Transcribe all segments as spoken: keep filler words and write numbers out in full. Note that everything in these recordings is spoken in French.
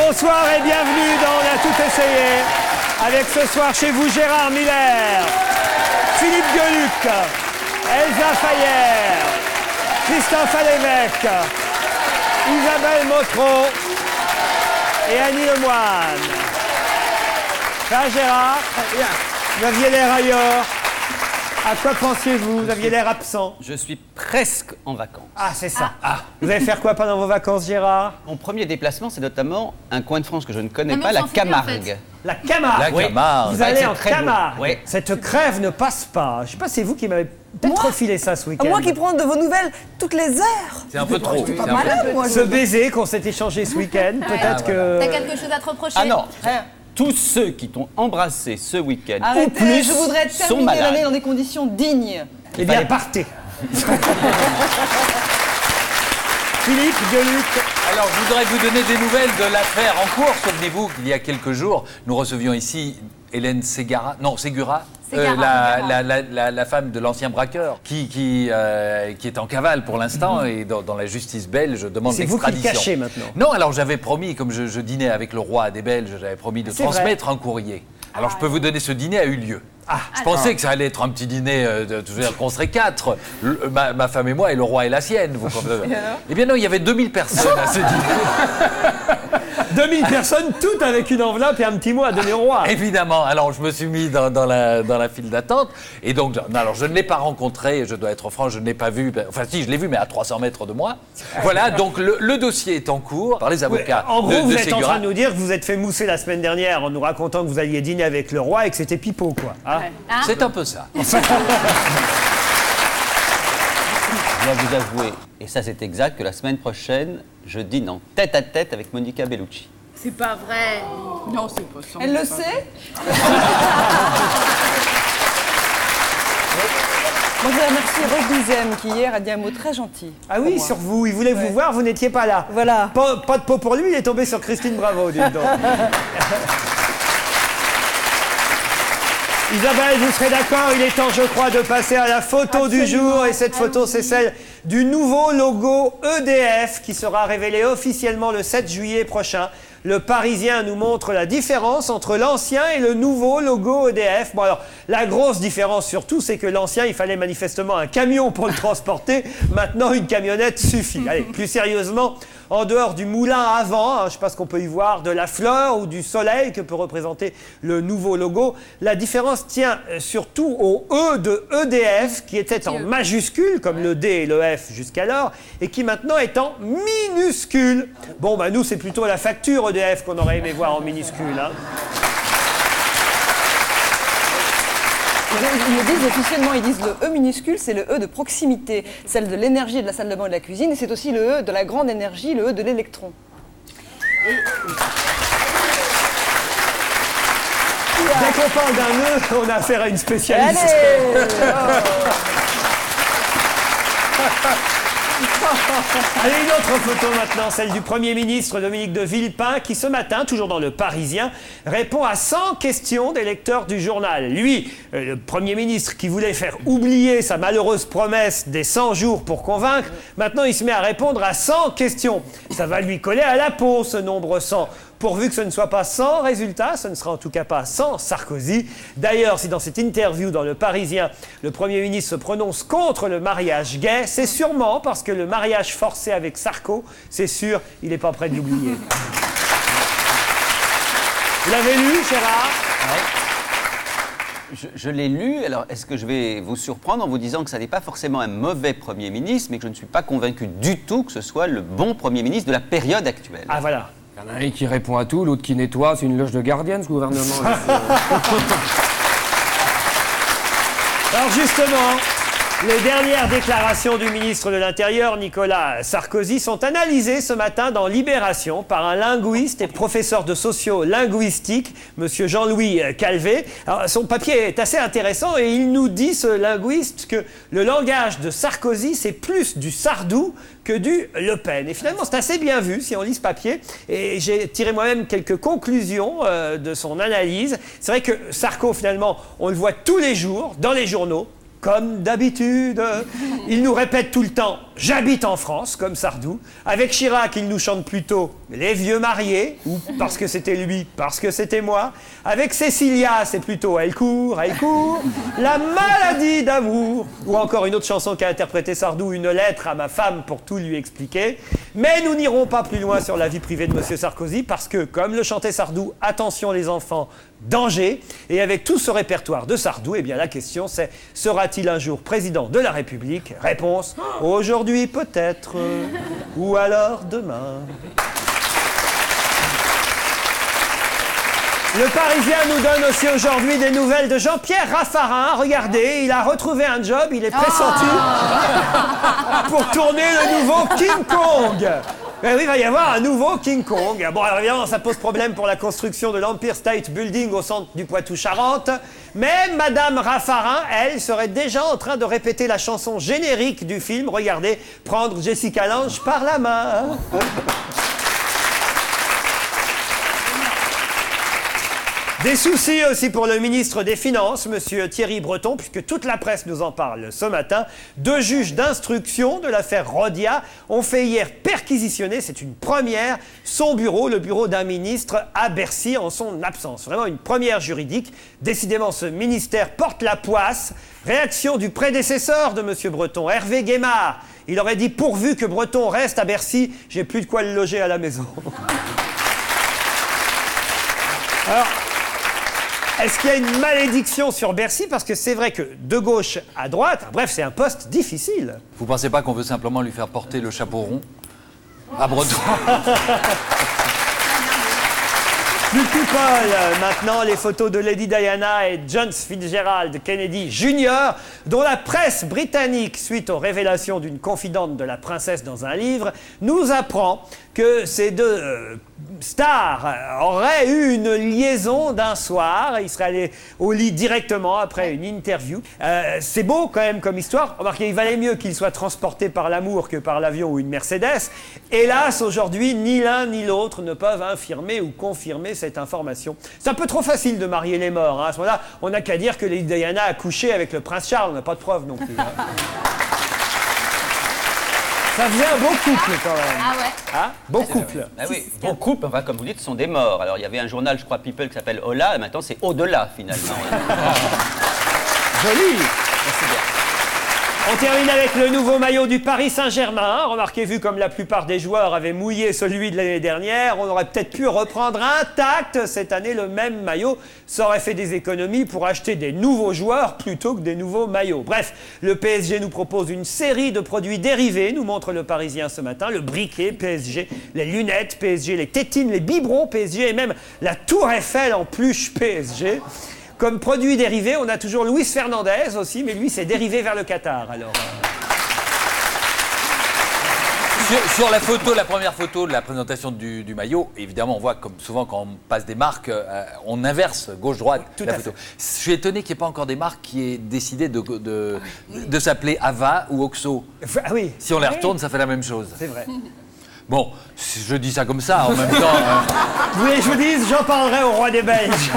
bonsoir et bienvenue dans On a tout essayé. Avec ce soir chez vous Gérard Miller, Philippe Gueluc, Elsa Fayer, Christophe Alévèque, Isabelle Motro et Annie Lemoine. Ça Gérard, vous aviez l'air ailleurs. À quoi pensiez-vous? Vous aviez l'air absent. Je suis presque en vacances. Ah, c'est ça. Ah. Vous allez faire quoi pendant vos vacances, Gérard? Mon premier déplacement, c'est notamment un coin de France que je ne connais Non, pas, la Camargue. En fait. La Camargue. La Camargue. Vous allez en très Camargue. Oui. Cette crève ne passe pas. Je sais pas, c'est vous qui m'avez peut-être refilé ça ce week-end. Moi qui prends de vos nouvelles toutes les heures. C'est un peu trop. C'est pas malade, moi. Ce baiser qu'on s'est échangé ce week-end, peut-être que... T'as quelque chose à te reprocher? Ah non, Rien. tous ceux qui t'ont embrassé ce week-end, ou Arrêtez, plus, je voudrais sont terminer malades. l'année dans des conditions dignes. Eh bien, partez. Philippe Gueluc. Alors, je voudrais vous donner des nouvelles de l'affaire en cours. Souvenez-vous qu'il y a quelques jours, nous recevions ici Hélène Ségara, non, Ségura, Ségara, euh, la, Ségara. la, la, la, la femme de l'ancien braqueur, qui, qui, euh, qui est en cavale pour l'instant, et dans, dans la justice belge, demande C'est vous qui le l'extradition. cachez maintenant. Non, alors j'avais promis, comme je, je dînais avec le roi des Belges, j'avais promis de C'est transmettre un courrier. Alors, je peux vous donner, ce dîner a eu lieu. Ah. Je pensais que ça allait être un petit dîner, euh, de- je veux dire qu'on serait quatre, Le- ma, ma femme et moi, et le roi et la sienne. Vous comprenez. Eh bien non, il y avait deux mille personnes à ce dîner. deux mille personnes, toutes avec une enveloppe et un petit mot à donner au roi. Évidemment, alors je me suis mis dans, dans la, dans la file d'attente, et donc, non, alors je ne l'ai pas rencontré, je dois être franc, je ne l'ai pas vu, enfin si, je l'ai vu, mais à trois cents mètres de moi. Voilà, donc le, le dossier est en cours par les avocats. En gros, de, vous de êtes en Ségura. train de nous dire que vous êtes fait mousser la semaine dernière en nous racontant que vous alliez dîner avec le roi et que c'était pipeau, quoi. Hein? Hein? C'est un peu ça. Je dois vous avouer, et ça c'est exact, que la semaine prochaine, je dîne en tête à tête avec Monica Bellucci. C'est pas vrai. Non, c'est pas ça. Elle le sait. Moi, je voudrais remercier Rose Dizem qui hier a dit un mot très gentil. Ah oui, pour moi. sur vous, il voulait vous Ouais. voir, vous n'étiez pas là. Voilà. Pas, pas de peau pour lui, il est tombé sur Christine Bravo, dites donc. Isabelle, vous serez d'accord, il est temps, je crois, de passer à la photo du Absolument. jour. Et cette photo, c'est celle du nouveau logo E D F qui sera révélé officiellement le sept juillet prochain. Le Parisien nous montre la différence entre l'ancien et le nouveau logo E D F. Bon alors, la grosse différence surtout, c'est que l'ancien, il fallait manifestement un camion pour le transporter. Maintenant, une camionnette suffit. Allez, plus sérieusement, en dehors du moulin à vent, hein, je ne sais pas ce qu'on peut y voir, de la fleur ou du soleil que peut représenter le nouveau logo, la différence tient euh, surtout au E de E D F qui était en majuscule, comme le D et le F jusqu'alors, et qui maintenant est en minuscule. Bon, bah nous, c'est plutôt la facture E D F qu'on aurait aimé voir en minuscule. Hein. Ils le disent officiellement, ils disent le E minuscule, c'est le E de proximité, celle de l'énergie de la salle de bain et de la cuisine, et c'est aussi le E de la grande énergie, le E de l'électron. Dès qu'on parle d'un nœud, on a affaire à une spécialiste. Allez Allez, une autre photo maintenant, celle du Premier ministre Dominique de Villepin, qui ce matin, toujours dans le Parisien, répond à cent questions des lecteurs du journal. Lui, euh, le Premier ministre qui voulait faire oublier sa malheureuse promesse des cent jours pour convaincre, maintenant il se met à répondre à cent questions. Ça va lui coller à la peau, ce nombre cent. Pourvu que ce ne soit pas sans résultat, ce ne sera en tout cas pas sans Sarkozy. D'ailleurs, si dans cette interview dans Le Parisien, le Premier ministre se prononce contre le mariage gay, c'est sûrement parce que le mariage forcé avec Sarko, c'est sûr, il n'est pas prêt de l'oublier. Vous l'avez lu, Gérard? Je, je l'ai lu, alors est-ce que je vais vous surprendre en vous disant que ça n'est pas forcément un mauvais Premier ministre, mais que je ne suis pas convaincu du tout que ce soit le bon Premier ministre de la période actuelle. Ah voilà. Il y en a un qui répond à tout, l'autre qui nettoie, c'est une loge de gardienne ce gouvernement. Alors justement, les dernières déclarations du ministre de l'Intérieur, Nicolas Sarkozy, sont analysées ce matin dans Libération par un linguiste et professeur de socio-linguistique, monsieur Jean-Louis Calvé. Alors, son papier est assez intéressant et il nous dit, ce linguiste, que le langage de Sarkozy, c'est plus du Sardou que du Le Pen. Et finalement, c'est assez bien vu si on lit ce papier. Et j'ai tiré moi-même quelques conclusions euh, de son analyse. C'est vrai que Sarko, finalement, on le voit tous les jours dans les journaux. Comme d'habitude, il nous répète tout le temps « J'habite en France, comme Sardou. Avec Chirac, il nous chante plutôt les vieux mariés, ou parce que c'était lui, parce que c'était moi. Avec Cécilia, c'est plutôt elle court, elle court, la maladie d'amour. Ou encore une autre chanson qu'a interprété Sardou, une lettre à ma femme pour tout lui expliquer. Mais nous n'irons pas plus loin sur la vie privée de Monsieur Sarkozy, parce que, comme le chantait Sardou, attention les enfants, danger. Et avec tout ce répertoire de Sardou, eh bien la question c'est, sera-t-il un jour président de la République? Réponse, aujourd'hui peut-être, euh, ou alors demain. Le Parisien nous donne aussi aujourd'hui des nouvelles de Jean-Pierre Raffarin. Regardez, il a retrouvé un job, il est pressenti pour tourner le nouveau King Kong. Ben oui, il va y avoir un nouveau King Kong. Bon, alors évidemment, ça pose problème pour la construction de l'Empire State Building au centre du Poitou-Charentes. Mais Madame Raffarin, elle, serait déjà en train de répéter la chanson générique du film. Regardez, prendre Jessica Lange par la main. Des soucis aussi pour le ministre des Finances, Monsieur Thierry Breton, puisque toute la presse nous en parle ce matin. Deux juges d'instruction de l'affaire Rhodia ont fait hier perquisitionner, c'est une première, son bureau, le bureau d'un ministre à Bercy en son absence. Vraiment une première juridique. Décidément, ce ministère porte la poisse. Réaction du prédécesseur de Monsieur Breton, Hervé Guémard. Il aurait dit, pourvu que Breton reste à Bercy, j'ai plus de quoi le loger à la maison. Alors... est-ce qu'il y a une malédiction sur Bercy? Parce que c'est vrai que de gauche à droite, bref, c'est un poste difficile. Vous pensez pas qu'on veut simplement lui faire porter le chapeau rond à Breton? Plus people, maintenant, les photos de Lady Diana et John Fitzgerald Kennedy Junior, dont la presse britannique, suite aux révélations d'une confidente de la princesse dans un livre, nous apprend que ces deux euh, stars auraient eu une liaison d'un soir. Ils seraient allés au lit directement après une interview. Euh, c'est beau quand même comme histoire. Remarquez, il valait mieux qu'ils soient transportés par l'amour que par l'avion ou une Mercedes. Hélas, aujourd'hui, ni l'un ni l'autre ne peuvent infirmer ou confirmer cette information. C'est un peu trop facile de marier les morts. Hein. À ce moment-là, on n'a qu'à dire que Lady Diana a couché avec le prince Charles. On n'a pas de preuves non plus. Hein. Ça faisait un beau couple quand même. Ah ouais. Hein? Beau couple. Ah oui, beau couple, enfin, comme vous dites, ce sont des morts. Alors il y avait un journal, je crois, People, qui s'appelle Hola, et maintenant c'est Au-delà finalement. Joli. Merci bien. On termine avec le nouveau maillot du Paris Saint-Germain. Remarquez, vu comme la plupart des joueurs avaient mouillé celui de l'année dernière, on aurait peut-être pu reprendre intact cette année le même maillot. Ça aurait fait des économies pour acheter des nouveaux joueurs plutôt que des nouveaux maillots. Bref, le P S G nous propose une série de produits dérivés, nous montre le Parisien ce matin. Le briquet P S G, les lunettes P S G, les tétines, les biberons P S G et même la Tour Eiffel en pluche P S G. Comme produit dérivé, on a toujours Luis Fernandez aussi, mais lui, c'est dérivé vers le Qatar. Alors, euh... sur, sur la photo, la première photo de la présentation du, du maillot, évidemment, on voit comme souvent quand on passe des marques, euh, on inverse gauche-droite Tout la à photo. fait. Je suis étonné qu'il n'y ait pas encore des marques qui aient décidé de, de, de s'appeler Ava ou Oxo. Ah oui. Si on les Oui. retourne, ça fait la même chose. C'est vrai. Bon, je dis ça comme ça, en même temps... euh, Vous voulez que je vous dise, j'en parlerai au roi des Belges.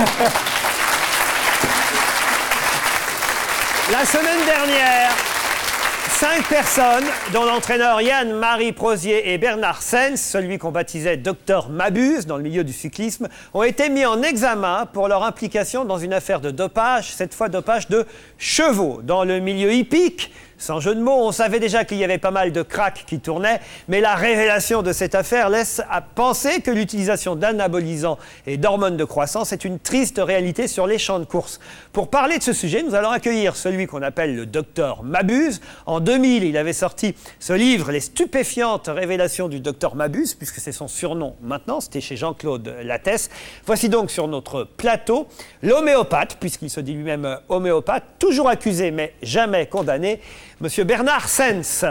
La semaine dernière, cinq personnes, dont l'entraîneur Yann-Marie Prosier et Bernard Sens, celui qu'on baptisait Docteur Mabuse dans le milieu du cyclisme, ont été mis en examen pour leur implication dans une affaire de dopage, cette fois dopage de chevaux. Dans le milieu hippique, sans jeu de mots, on savait déjà qu'il y avait pas mal de cracks qui tournaient, mais la révélation de cette affaire laisse à penser que l'utilisation d'anabolisants et d'hormones de croissance est une triste réalité sur les champs de course. Pour parler de ce sujet, nous allons accueillir celui qu'on appelle le docteur Mabuse. En deux mille, il avait sorti ce livre, Les stupéfiantes révélations du docteur Mabuse, puisque c'est son surnom maintenant, c'était chez Jean-Claude Lattès. Voici donc sur notre plateau l'homéopathe, puisqu'il se dit lui-même homéopathe, toujours accusé mais jamais condamné, Monsieur Bernard Sens.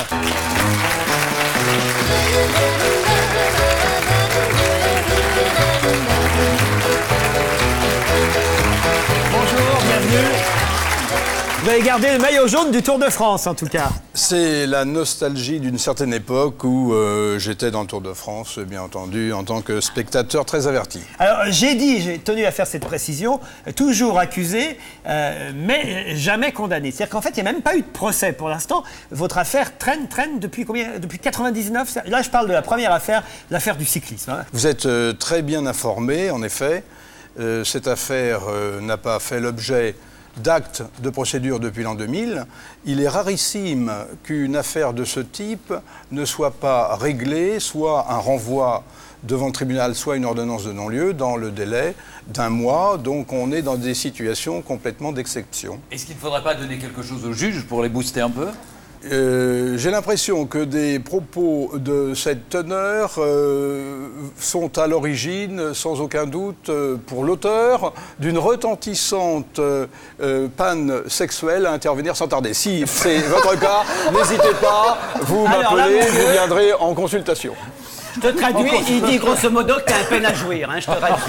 Bonjour, bienvenue. avez gardé le maillot jaune du Tour de France, en tout cas. C'est la nostalgie d'une certaine époque où euh, j'étais dans le Tour de France, bien entendu, en tant que spectateur très averti. Alors, j'ai dit, j'ai tenu à faire cette précision, toujours accusé, euh, mais jamais condamné. C'est-à-dire qu'en fait, il n'y a même pas eu de procès pour l'instant. Votre affaire traîne, traîne depuis combien? Depuis quatre-vingt-dix-neuf. Là, je parle de la première affaire, l'affaire du cyclisme. Hein. Vous êtes euh, très bien informé, en effet. Euh, cette affaire euh, n'a pas fait l'objet d'actes de procédure depuis l'an deux mille. Il est rarissime qu'une affaire de ce type ne soit pas réglée, soit un renvoi devant le tribunal, soit une ordonnance de non-lieu dans le délai d'un mois. Donc on est dans des situations complètement d'exception. Est-ce qu'il ne faudrait pas donner quelque chose aux juges pour les booster un peu ? Euh, j'ai l'impression que des propos de cette teneur euh, sont à l'origine, sans aucun doute, euh, pour l'auteur, d'une retentissante euh, euh, panne sexuelle à intervenir sans tarder. Si c'est votre cas, n'hésitez pas, vous m'appelez, vous viendrez en consultation. Je te traduis, il dit grosso modo que tu as un peine à jouir, hein, je te traduis.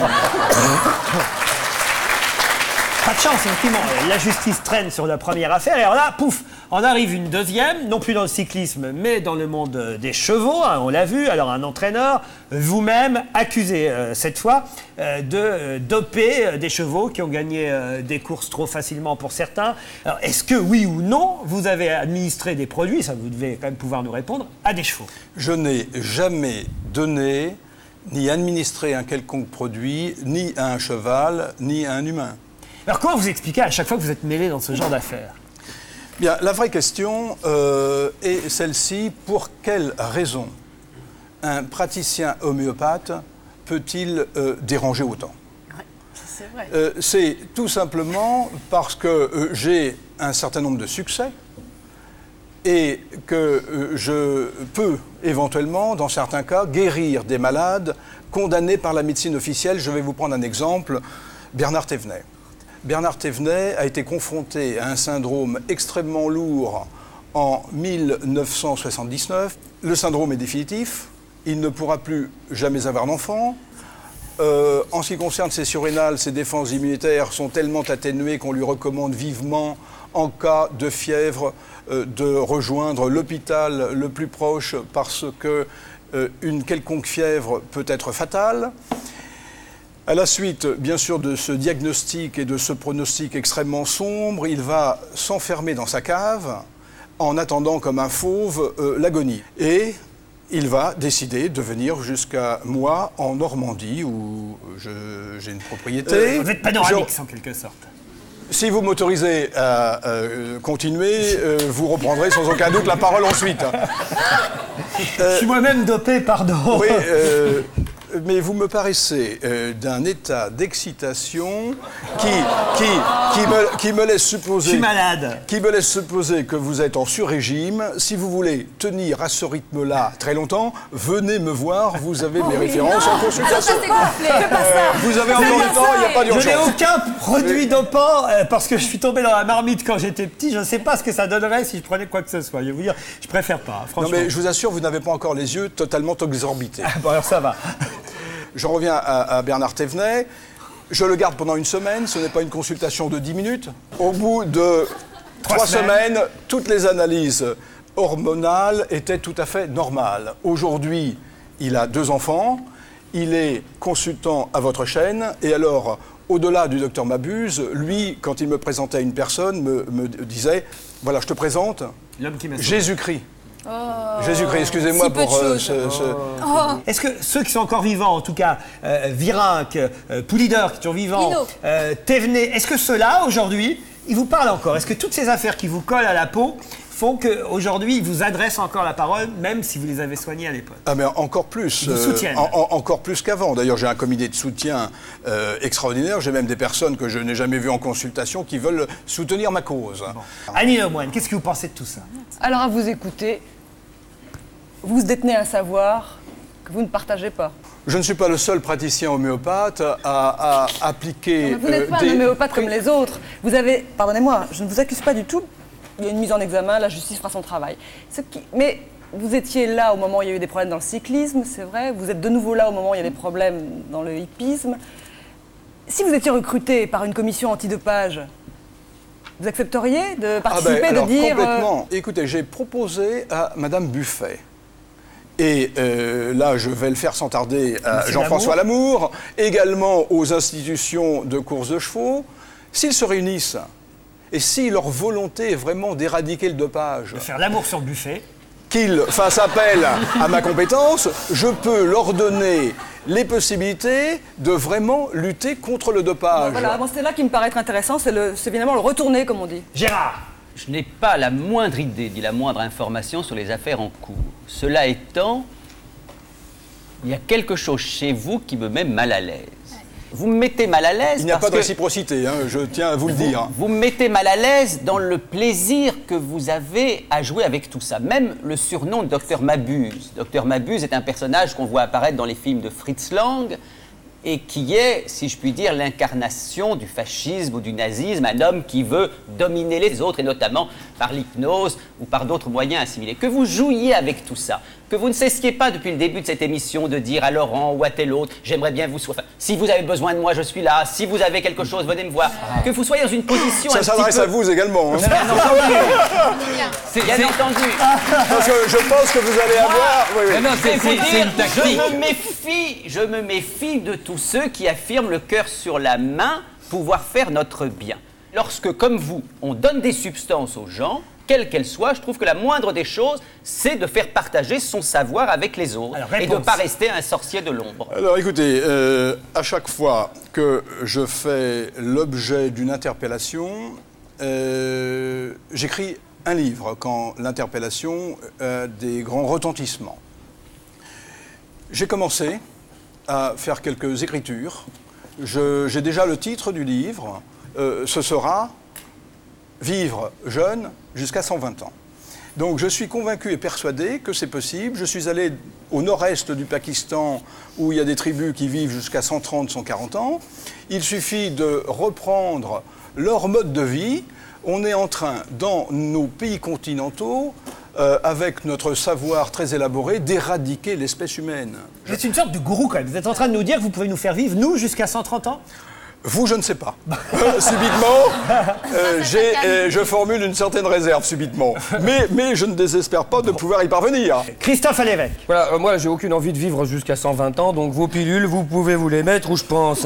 Pas de chance, effectivement. La justice traîne sur la première affaire. Et alors là, pouf, en arrive une deuxième, non plus dans le cyclisme, mais dans le monde des chevaux, hein, on l'a vu. Alors un entraîneur, vous-même, accusé euh, cette fois euh, de euh, doper euh, des chevaux qui ont gagné euh, des courses trop facilement pour certains. Alors est-ce que, oui ou non, vous avez administré des produits, ça vous devez quand même pouvoir nous répondre, à des chevaux? Je n'ai jamais donné, ni administré un quelconque produit, ni à un cheval, ni à un humain. Alors comment vous expliquez à chaque fois que vous êtes mêlé dans ce genre d'affaires? Bien, la vraie question euh, est celle-ci. Pour quelle raison un praticien homéopathe peut-il euh, déranger autant? Ouais, c'est vrai. euh, C'est tout simplement parce que euh, j'ai un certain nombre de succès et que euh, je peux éventuellement, dans certains cas, guérir des malades condamnés par la médecine officielle. Je vais vous prendre un exemple. Bernard Thévenet. Bernard Thévenet a été confronté à un syndrome extrêmement lourd en mille neuf cent soixante-dix-neuf. Le syndrome est définitif, il ne pourra plus jamais avoir d'enfant. Euh, en ce qui concerne ses surrénales, ses défenses immunitaires sont tellement atténuées qu'on lui recommande vivement, en cas de fièvre, euh, de rejoindre l'hôpital le plus proche parce que euh, une quelconque fièvre peut être fatale. À la suite, bien sûr, de ce diagnostic et de ce pronostic extrêmement sombre, il va s'enfermer dans sa cave en attendant comme un fauve euh, l'agonie. Et il va décider de venir jusqu'à moi en Normandie où j'ai une propriété. Euh, vous êtes panoramix Je... en quelque sorte. Si vous m'autorisez à euh, continuer, euh, vous reprendrez sans aucun doute la parole ensuite. Euh, Je suis moi-même dopé, pardon. Oui, euh, mais vous me paraissez euh, d'un état d'excitation qui, qui, qui, me, qui me laisse supposer... Je suis malade. Qui me laisse supposer que vous êtes en sur-régime. Si vous voulez tenir à ce rythme-là très longtemps, venez me voir, vous avez mes références en consultation. Vous avez encore du temps, il n'y a pas d'urgence. Je n'ai aucun produit dopant euh, parce que je suis tombé dans la marmite quand j'étais petit. Je ne sais pas ce que ça donnerait si je prenais quoi que ce soit. Je vais vous dire, je préfère pas, franchement. Non mais je vous assure, vous n'avez pas encore les yeux totalement exorbités. Ah, bon alors ça va. J'en reviens à, à Bernard Thévenet. Je le garde pendant une semaine, ce n'est pas une consultation de dix minutes. Au bout de trois, trois semaines. semaines, toutes les analyses hormonales étaient tout à fait normales. Aujourd'hui, il a deux enfants, il est consultant à votre chaîne, et alors, au-delà du docteur Mabuse, lui, quand il me présentait une personne, me, me disait, voilà, je te présente Jésus-Christ. Oh. Jésus-Christ, excusez-moi si pour euh, ce... ce... Oh. Est-ce que ceux qui sont encore vivants, en tout cas, euh, Virenque, euh, Poulidor qui sont vivants, euh, Thévenet, est-ce que ceux-là, aujourd'hui, ils vous parlent encore? Est-ce que toutes ces affaires qui vous collent à la peau font qu'aujourd'hui, ils vous adressent encore la parole, même si vous les avez soignés à l'époque? Ah mais encore plus. Ils vous soutiennent. Euh, en, en, encore plus qu'avant. D'ailleurs, j'ai un comité de soutien euh, extraordinaire. J'ai même des personnes que je n'ai jamais vues en consultation qui veulent soutenir ma cause. Bon. Annie Lemoine, qu'est-ce que vous pensez de tout ça? Alors, à vous écouter, vous détenez un savoir que vous ne partagez pas. Je ne suis pas le seul praticien homéopathe à, à appliquer... Non, vous n'êtes euh, pas des... un homéopathe comme les autres. Vous avez... Pardonnez-moi, je ne vous accuse pas du tout. Il y a une mise en examen, la justice fera son travail. Ce qui... Mais vous étiez là au moment où il y a eu des problèmes dans le cyclisme, c'est vrai. Vous êtes de nouveau là au moment où il y a des problèmes dans le hippisme. Si vous étiez recruté par une commission antidopage, Vous accepteriez de Ah participer, ben, alors, de dire... euh, complètement. Écoutez, j'ai proposé à Madame Buffet. Et euh, là, je vais le faire sans tarder à Monsieur Jean-François Lamour, également aux institutions de course de chevaux. S'ils se réunissent et si leur volonté est vraiment d'éradiquer le dopage, De faire l'amour sur le buffet. qu'ils fassent appel à ma compétence, je peux leur donner les possibilités de vraiment lutter contre le dopage. Voilà, moi, c'est là qui me paraît être intéressant, c'est le- c'est évidemment le retourner, comme on dit. Gérard. Je n'ai pas la moindre idée, ni la moindre information sur les affaires en cours. Cela étant, il y a quelque chose chez vous qui me met mal à l'aise. Vous me mettez mal à l'aise Il n'y a parce pas de que réciprocité, hein, je tiens à vous le vous, dire. vous me mettez mal à l'aise dans le plaisir que vous avez à jouer avec tout ça. Même le surnom de Docteur Mabuse. Docteur Mabuse est un personnage qu'on voit apparaître dans les films de Fritz Lang et qui est, si je puis dire, l'incarnation du fascisme ou du nazisme, un homme qui veut dominer les autres, et notamment par l'hypnose ou par d'autres moyens assimilés. Que vous jouiez avec tout ça, que vous ne cessiez pas depuis le début de cette émission de dire à Laurent ou à tel autre, j'aimerais bien vous soigner. Enfin, si vous avez besoin de moi, je suis là. Si vous avez quelque chose, venez me voir. Que vous soyez dans une position Ça un s'adresse petit peu... à vous également. hein. C'est bien entendu. Parce que je pense que vous allez avoir... Oui, oui. Non, non, Je vais c'est vous c'est- c'est dire, une tactique. je me méfie, je me méfie de tous ceux qui affirment le cœur sur la main pouvoir faire notre bien. Lorsque, comme vous, on donne des substances aux gens, quelles qu'elles soient, je trouve que la moindre des choses, c'est de faire partager son savoir avec les autres Alors, et de ne réponse. pas rester un sorcier de l'ombre. Alors écoutez, euh, à chaque fois que je fais l'objet d'une interpellation, euh, j'écris un livre quand l'interpellation a des grands retentissements. J'ai commencé à faire quelques écritures. Je- J'ai déjà le titre du livre. Euh, ce sera « Vivre jeune jusqu'à cent vingt ans ». Donc je suis convaincu et persuadé que c'est possible. Je suis allé au nord-est du Pakistan où il y a des tribus qui vivent jusqu'à cent trente, cent quarante ans. Il suffit de reprendre leur mode de vie. On est en train, dans nos pays continentaux, euh, avec notre savoir très élaboré, d'éradiquer l'espèce humaine. Vous êtes une sorte de gourou quand même. Vous êtes en train de nous dire que vous pouvez nous faire vivre, nous, jusqu'à cent trente ans? Vous, je ne sais pas. Euh, subitement, euh, j'ai, euh, je formule une certaine réserve, subitement. Mais, mais je ne désespère pas de pouvoir y parvenir. Christophe à l'évêque. Voilà, euh, moi j'ai aucune envie de vivre jusqu'à cent vingt ans, donc vos pilules, vous pouvez vous les mettre où je pense.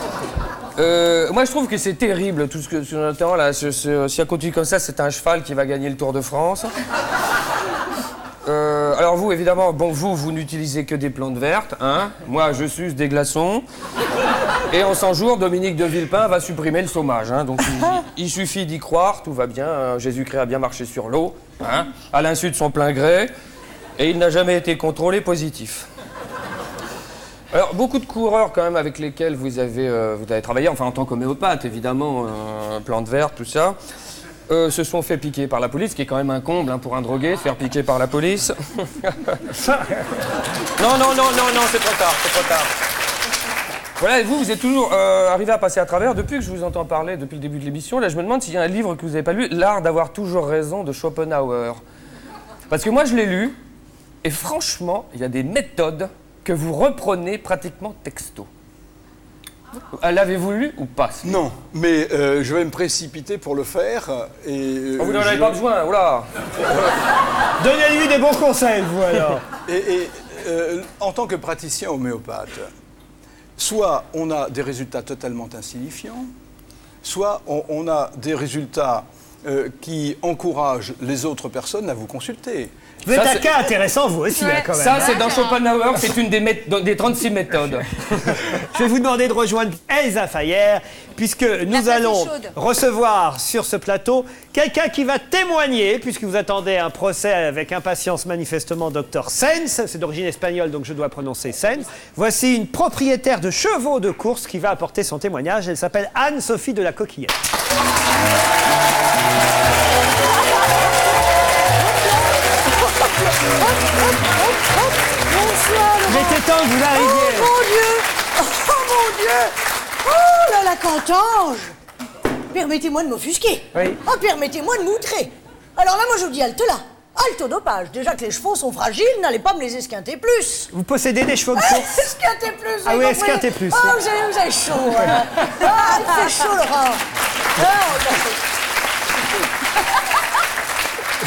Euh, moi je trouve que c'est terrible tout ce que sur notre temps là. Ce- ce- si ça continue comme ça, c'est un cheval qui va gagner le Tour de France. Euh, alors vous, évidemment, bon, vous, vous n'utilisez que des plantes vertes, hein. Moi, je suce des glaçons. Et en cent jours, Dominique de Villepin va supprimer le chômage, hein. Donc il, il suffit d'y croire, tout va bien. hein. Jésus-Christ a bien marché sur l'eau, hein, à l'insu de son plein gré. Et il n'a jamais été contrôlé positif. Alors, beaucoup de coureurs, quand même, avec lesquels vous avez, euh, vous avez travaillé, enfin, en tant qu'homéopathe, évidemment, euh, plantes vertes, tout ça, euh, se sont fait piquer par la police, ce qui est quand même un comble hein, pour un drogué, se faire piquer par la police. non, non, non, non, non, c'est trop tard, c'est trop tard. Voilà, et vous, vous êtes toujours euh, arrivé à passer à travers. Depuis que je vous entends parler, depuis le début de l'émission, là, je me demande s'il y a un livre que vous n'avez pas lu, L'art d'avoir toujours raison, de Schopenhauer. Parce que moi, je l'ai lu, et franchement, il y a des méthodes que vous reprenez pratiquement texto. Euh, L'avez-vous lu ou pas? Non, mais euh, je vais me précipiter pour le faire. Et, euh, Oh, vous n'en je- avez pas besoin, oula. Donnez-lui des bons conseils, vous alors. Et, et, euh, en tant que praticien homéopathe, soit on a des résultats totalement insignifiants, soit on, on a des résultats euh, qui encouragent les autres personnes à vous consulter. Vous êtes Ça, un c'est- cas intéressant, vous aussi, Ouais. hein, quand même. Ça, c'est dans Schopenhauer, c'est une des, mét- des trente-six méthodes. Je vais vous demander de rejoindre Elsa Fayer, puisque nous place est allons chaude. recevoir sur ce plateau quelqu'un qui va témoigner, puisque vous attendez un procès avec impatience manifestement docteur Sens, c'est d'origine espagnole, donc je dois prononcer Sens. Voici une propriétaire de chevaux de course qui va apporter son témoignage. Elle s'appelle Anne-Sophie de la Coquillette. Il était temps que vous arriviez. Mon Dieu! Oh mon Dieu! Oh là là, qu'entends-je! Permettez-moi de m'offusquer. Oui. Oh, permettez-moi de m'outrer. Alors là, moi, je vous dis halte là. Halte au dopage. Déjà que les chevaux sont fragiles, n'allez pas me les esquinter plus. Vous possédez des chevaux de course? Esquinter plus, Ah vous oui, comprenez? esquinter plus. Ah, vous avez, vous avez chaud, voilà. Ah, il fait chaud, Laurent. Ah, on a chaud.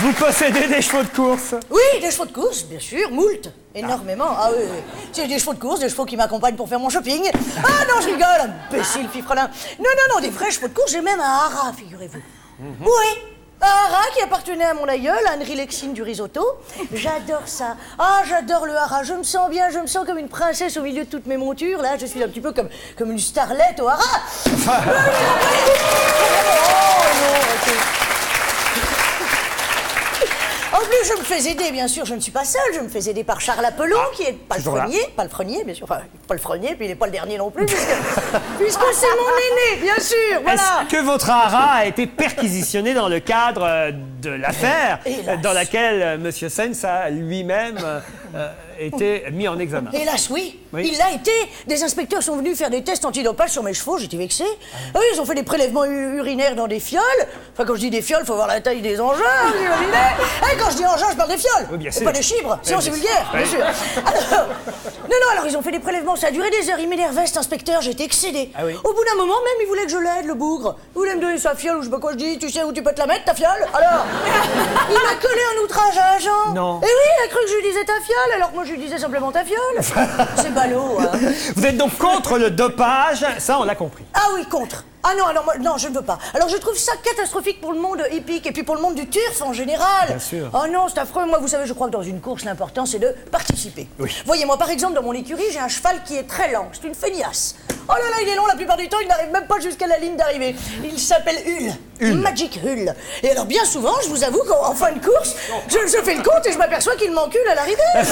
Vous possédez des chevaux de course? Oui, des chevaux de course, bien sûr, moult. Énormément. Ah oui, oui. C'est des chevaux de course, des chevaux qui m'accompagnent pour faire mon shopping. Ah non, je rigole, imbécile, fifrelin. Non, non, non, des vrais chevaux de course, j'ai même un haras, figurez-vous. Mm-hmm. Oui. Un haras qui appartenait à mon aïeul, Anne Lexine du risotto. J'adore ça. Ah, j'adore le haras. Je me sens bien, je me sens comme une princesse au milieu de toutes mes montures. Là, je suis un petit peu comme, comme une starlette au haras. Oh non, ok. En plus, je me fais aider, bien sûr, je ne suis pas seule, je me fais aider par Charles Apollon, ah, qui est palefrenier, palefrenier, bien sûr, enfin, palefrenier, puis il n'est pas le dernier non plus, puisque, puisque c'est mon aîné, bien sûr, voilà. Est-ce que votre haras a été perquisitionné dans le cadre de l'affaire dans laquelle euh, M. Sens a lui-même euh, été mis en examen? Hélas, oui. Oui. Il l'a été. Des inspecteurs sont venus faire des tests antidopage sur mes chevaux, j'étais vexée. Ah oui, ils ont fait des prélèvements urinaires dans des fioles. Enfin, quand je dis des fioles, faut voir la taille des engins, vous imaginez. Et quand je dis engins, je parle des fioles. Oui, bien et sûr. pas des chibres, sinon Oui, c'est bien vulgaire, sûr. bien sûr. Alors, non, non, alors ils ont fait des prélèvements, ça a duré des heures. Il m'énervait, cet inspecteur, j'étais excédée. Ah oui. Au bout d'un moment, même, il voulait que je l'aide, le bougre. Il voulait me donner sa fiole, ou je sais pas quoi je dis. Tu sais où tu peux te la mettre, ta fiole? Alors, il m'a collé un outrage à agent. Non. Et oui, il a cru que je lui disais ta fiole, alors que moi je lui disais simplement ta fiole. C'est ballot, hein. Vous êtes donc contre le dopage, ça on l'a compris. Ah oui, contre. Ah non, alors moi, non, je ne veux pas. Alors je trouve ça catastrophique pour le monde hippique et puis pour le monde du turf en général. Bien sûr. Oh non, c'est affreux. Moi, vous savez, je crois que dans une course, l'important, c'est de participer. Oui. Voyez-moi, par exemple, dans mon écurie, j'ai un cheval qui est très lent. C'est une feignasse. Oh là là, il est long la plupart du temps, il n'arrive même pas jusqu'à la ligne d'arrivée. Il s'appelle Hull. Hull. Magic Hull. Et alors, bien souvent, je vous avoue qu'en fin de course, je, je fais le compte et je m'aperçois qu'il m'encule à l'arrivée. Allez,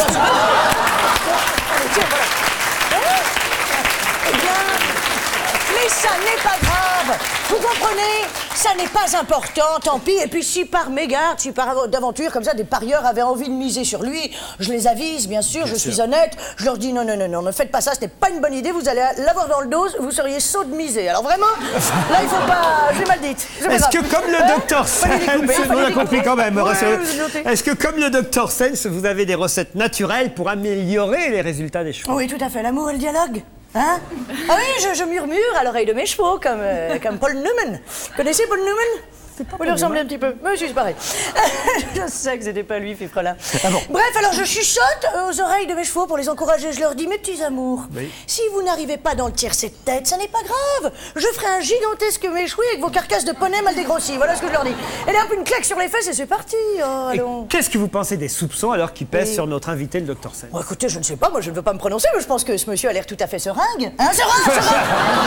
tiens, voilà. Hein? Eh bien, mais ça n'est pas grave. Vous comprenez? Ça n'est pas important, tant pis. Et puis si par mégarde, si par d'aventure, comme ça, des parieurs avaient envie de miser sur lui, je les avise, bien sûr, bien je sûr. suis honnête. Je leur dis non, non, non, non, ne faites pas ça, ce n'est pas une bonne idée, vous allez l'avoir dans le dos, vous seriez sot de miser. Alors vraiment, là, il faut pas... Je l'ai mal dit. Est-ce que comme le docteur Sens, on a compris quand même, ouais, est-ce que comme le docteur Sens, vous avez des recettes naturelles pour améliorer les résultats des chevaux? Oui, tout à fait, l'amour et le dialogue. Hein? Ah oui, je, je murmure à l'oreille de mes chevaux, comme, euh, comme Paul Newman. Vous connaissez Paul Newman? Vous lui ressemblez un petit peu. Mais si, c'est pareil. Je sais que c'était pas lui, fifrelin. Ah bon. Bref, alors je chuchote aux oreilles de mes chevaux pour les encourager. Je leur dis, mes petits amours, oui. si vous n'arrivez pas dans le tiercé de tête, ça n'est pas grave. Je ferai un gigantesque méchoui avec vos carcasses de poney mal dégrossies. Voilà ce que je leur dis. Et là, une claque sur les fesses et c'est parti. Oh, qu'est-ce que vous pensez des soupçons alors qui pèsent oui. sur notre invité, le docteur Sens? Bon, écoutez, je ne sais pas, moi je ne veux pas me prononcer, mais je pense que ce monsieur a l'air tout à fait seringue. Hein, seringue, seringue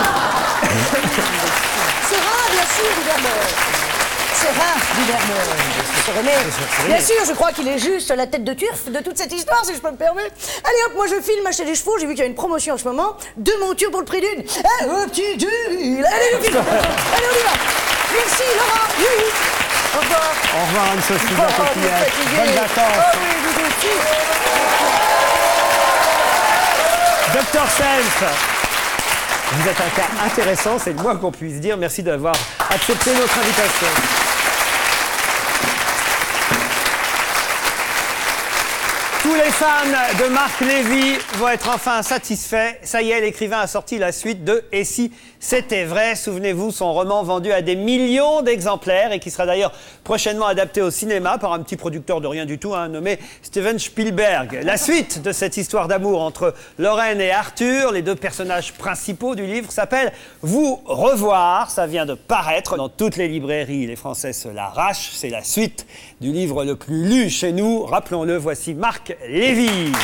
Serein, bien sûr, gouverneur. Serein, gouverneur. Bien sûr, je crois qu'il est juste la tête de turf de toute cette histoire, si je peux me permettre. Allez hop, moi je filme acheter des chevaux, j'ai vu qu'il y a une promotion en ce moment. Deux montures pour le prix d'une. Eh, oh, petit dur. Allez, je filme. Allez, on y va. Merci, Laurent. Oui, oui. Au revoir. Au revoir, Anne-Sophie. Oh, oh, vous êtes fatiguée. Bonnes vacances. Oh, oui, vous aussi. docteur Sens, vous êtes un cas intéressant, c'est le moins qu'on puisse dire. Merci d'avoir accepté notre invitation. Tous les fans de Marc Lévy vont être enfin satisfaits. Ça y est, l'écrivain a sorti la suite de « Et si c'était vrai ?» Souvenez-vous, son roman vendu à des millions d'exemplaires et qui sera d'ailleurs prochainement adapté au cinéma par un petit producteur de rien du tout, hein, nommé Steven Spielberg. La suite de cette histoire d'amour entre Lorraine et Arthur, les deux personnages principaux du livre, s'appelle « Vous revoir ». Ça vient de paraître dans toutes les librairies. Les Français se l'arrachent. C'est la suite du livre le plus lu chez nous. Rappelons-le, voici Marc Lévy.